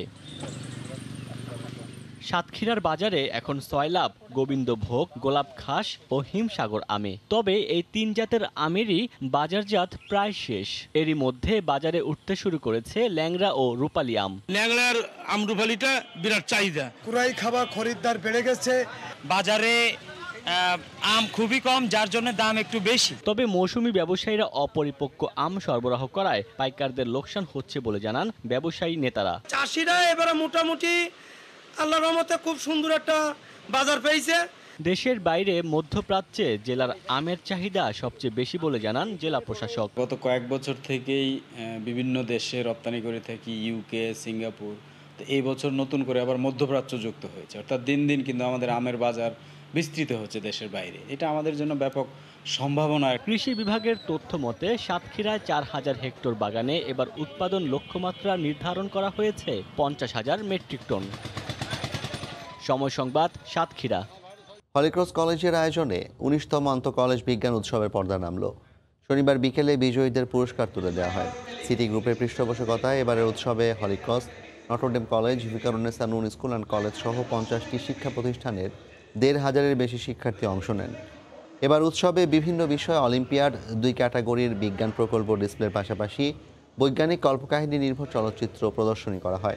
সাতক্ষীরার বাজারে এখন সয়লাভ, গোবিন্দভোগ, গোলাপ খাস ও হিমসাগর আমে। তবে এই তিন জাতের আমেরই বাজারজাত প্রায় শেষ। এরই মধ্যে বাজারে উঠতে শুরু করেছে ল্যাংড়া ও রূপালী আম। ল্যাংড়ার আম রূপালীটা বিরাট চাহিদা, কুড়াই খাওয়া খরিদ্দার বেড়ে গেছে। বাজারে আম খুবই কম, যার জন্য দাম একটু বেশি। তবে মৌসুমী ব্যবসায়ীরা অপরিপক্ক আম সরবরাহ করায় পাইকারদের লোকসান হচ্ছে বলে জানান ব্যবসায়ী নেতারা। চাষিরা এবারে মোটামুটি আল্লাহর রহমতে খুব সুন্দর একটা বাজার পেয়েছে। দেশের বাইরে মধ্যপ্রাচ্যে জেলার আমের চাহিদা সবচেয়ে বেশি বলে জানান জেলা প্রশাসক। গত কয়েক বছর থেকেই বিভিন্ন দেশে রপ্তানি করে থাকি, ইউকে, সিঙ্গাপুর। এই বছর নতুন করে আবার মধ্যপ্রাচ্য যুক্ত হয়েছে, অর্থাৎ দিন দিন কিন্তু আমাদের আমের বাজার বিস্তৃত হচ্ছে দেশের বাইরে। এটা আমাদের জন্য ব্যাপক সম্ভাবনা। কৃষি বিভাগের তথ্য মতে সাতক্ষীরায় চার হাজার হেক্টর বাগানে এবার উৎপাদন লক্ষ্যমাত্রা নির্ধারণ করা হয়েছে পঞ্চাশ হাজার মেট্রিক টন। সময় সংবাদ, সাতক্ষীরা। হলিক্রস কলেজের আয়োজনে উনিশতম আন্তঃ কলেজ বিজ্ঞান উৎসবের পর্দা নামল। শনিবার বিকেলে বিজয়ীদের পুরস্কার তুলে দেওয়া হয়। সিটি গ্রুপের পৃষ্ঠপোষকতায় এবারের উৎসবে Holy Cross, Notre Dame college, Viqarunnisa Noon school and college সহ পঞ্চাশটি শিক্ষা প্রতিষ্ঠানের দেড় হাজারের বেশি শিক্ষার্থী অংশ নেন। এবার উৎসবে বিভিন্ন বিষয়ে অলিম্পিয়াড, দুই ক্যাটাগরির বিজ্ঞান প্রকল্প ডিসপ্লের পাশাপাশি বৈজ্ঞানিক কল্পকাহিনী নির্ভর চলচ্চিত্র প্রদর্শনী করা হয়।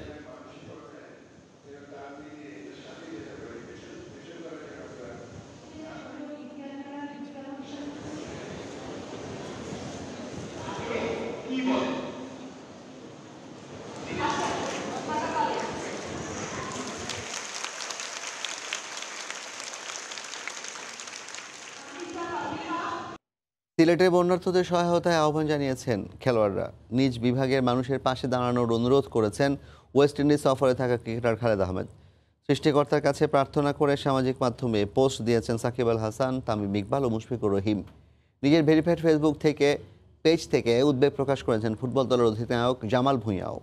সিলেটের বন্যার্তদের সহায়তায় আহ্বান জানিয়েছেন খেলোয়াড়রা। নিজ বিভাগের মানুষের পাশে দাঁড়ানোর অনুরোধ করেছেন ওয়েস্ট ইন্ডিজ সফরে থাকা ক্রিকেটার খালেদ আহমেদ। সৃষ্টিকর্তার কাছে প্রার্থনা করে সামাজিক মাধ্যমে পোস্ট দিয়েছেন সাকিব আল হাসান, তামিম ইকবাল ও মুশফিকুর রহিম। নিজের ভেরিফাইড ফেসবুক থেকে পেজ থেকে উদ্বেগ প্রকাশ করেছেন ফুটবল দলের অধিনায়ক জামাল ভুঁইয়াও।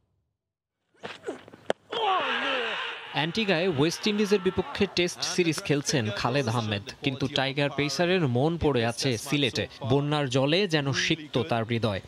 অ্যান্টিগায় ওয়েস্ট ইন্ডিজের বিপক্ষে টেস্ট সিরিজ খেলছেন খালেদ আহমেদ, কিন্তু টাইগার পেসারের মন পড়ে আছে সিলেটে। বন্যার জলে যেন সিক্ত তার হৃদয়।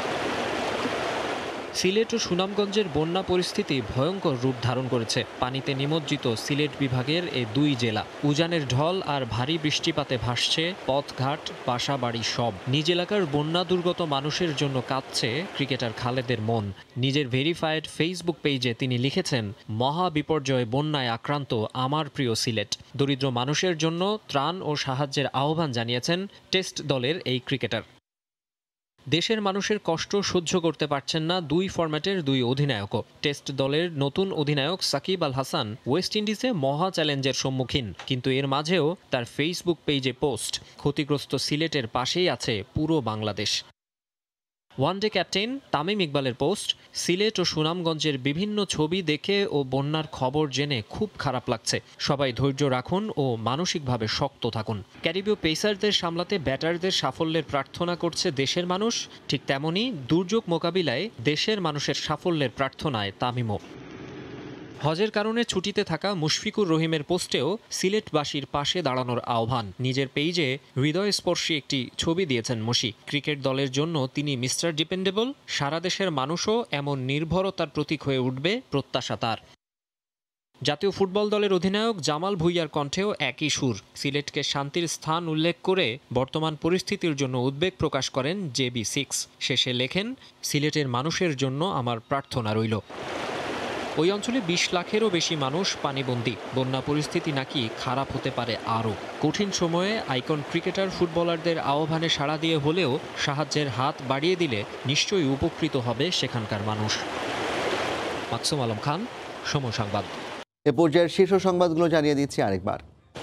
সিলেট ও সুনামগঞ্জের বন্যা পরিস্থিতি ভয়ঙ্কর রূপ ধারণ করেছে। পানিতে নিমজ্জিত সিলেট বিভাগের এ দুই জেলা। উজানের ঢল আর ভারী বৃষ্টিপাতে ভাসছে পথঘাট, বাসা বাড়ি সব। নিজ এলাকার বন্যা দুর্গত মানুষের জন্য কাঁদছে ক্রিকেটার খালেদের মন। নিজের ভেরিফাইড ফেসবুক পেজে তিনি লিখেছেন, মহা বিপর্যয় বন্যায় আক্রান্ত আমার প্রিয় সিলেট। দরিদ্র মানুষের জন্য ত্রাণ ও সাহায্যের আহ্বান জানিয়েছেন টেস্ট দলের এই ক্রিকেটার। দেশের মানুষের কষ্ট সহ্য করতে পারছেন না দুই ফরম্যাটের দুই অধিনায়কও। টেস্ট দলের নতুন অধিনায়ক সাকিব আল হাসান ওয়েস্ট ইন্ডিজে মহা চ্যালেঞ্জের সম্মুখীন, কিন্তু এর মাঝেও তার ফেসবুক পেজে পোস্ট, ক্ষতিগ্রস্ত সিলেটের পাশেই আছে পুরো বাংলাদেশ। ওয়ানডে ক্যাপ্টেন তামিম ইকবালের পোস্ট, সিলেট ও সুনামগঞ্জের বিভিন্ন ছবি দেখে ও বন্যার খবর জেনে খুব খারাপ লাগছে। সবাই ধৈর্য রাখুন ও মানসিকভাবে শক্ত থাকুন। ক্যারিবীয় পেসারদের সামলাতে ব্যাটারদের সাফল্যের প্রার্থনা করছে দেশের মানুষ, ঠিক তেমনি দুর্যোগ মোকাবিলায় দেশের মানুষের সাফল্যের প্রার্থনায় তামিমও। হজের কারণে ছুটিতে থাকা মুশফিকুর রহিমের পোস্টেও সিলেটবাসীর পাশে দাঁড়ানোর আহ্বান। নিজের পেইজে হৃদয়স্পর্শী একটি ছবি দিয়েছেন মুশি। ক্রিকেট দলের জন্য তিনি মিস্টার ডিপেন্ডেবল, সারা দেশের মানুষও এমন নির্ভরতার প্রতীক হয়ে উঠবে প্রত্যাশা তার। জাতীয় ফুটবল দলের অধিনায়ক জামাল ভুঁইয়ার কণ্ঠেও একই সুর। সিলেটকে শান্তির স্থান উল্লেখ করে বর্তমান পরিস্থিতির জন্য উদ্বেগ প্রকাশ করেন জে বি সিক্স। শেষে লেখেন, সিলেটের মানুষের জন্য আমার প্রার্থনা রইল। ওই অঞ্চলে বিশ লাখেরও বেশি মানুষ পানিবন্দী। বন্যা পরিস্থিতি নাকি খারাপ হতে পারে আরও। কঠিন সময়ে আইকন ক্রিকেটার ফুটবলারদের আহ্বানে সাড়া দিয়ে হলেও সাহায্যের হাত বাড়িয়ে দিলে নিশ্চয়ই উপকৃত হবে সেখানকার মানুষ। মাকসুম আলম খান, সময় সংবাদ। এ পর্যায়ের শীর্ষ সংবাদগুলো জানিয়ে দিচ্ছি আরেকবার।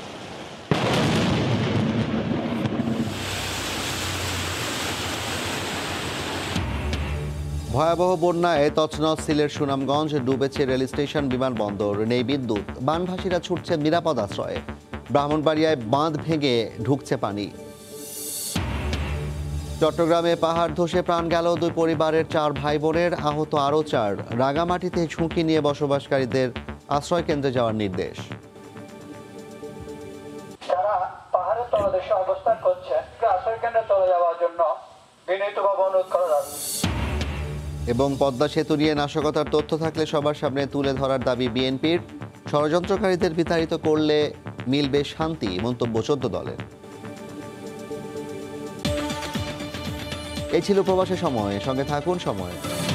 ভয়াবহ বন্যায় তছনছ সিলেট সুনামগঞ্জ, ডুবেছে রেল স্টেশন, বিমানবন্দর, নেই বিদ্যুৎ। বানভাসীরা ছুটছে নিরাপদ আশ্রয়ে। ব্রাহ্মণবাড়িয়ায় বাঁধ ভেঙে ঢুকছে পানি। চট্টগ্রামে পাহাড় ধসে প্রাণ গেল দুই পরিবারের চার ভাই বোনের, আহত আরও চার। রাঙামাটিতে ঝুঁকি নিয়ে বসবাসকারীদের আশ্রয় কেন্দ্রে যাওয়ার নির্দেশ। যারা পাহাড়ের তলদেশে অবস্থান করছে আশ্রয় কেন্দ্রে চলে যাওয়ার জন্য বিনীতভাবে অনুরোধ করা যাচ্ছে। এবং পদ্মা সেতু নিয়ে নাশকতার তথ্য থাকলে সবার সামনে তুলে ধরার দাবি বিএনপির। ষড়যন্ত্রকারীদের বিতাড়িত করলে মিলবে শান্তি, মন্তব্য চোদ্দ দলের। এই ছিল প্রবাসী সময়, সঙ্গে থাকুন সময়।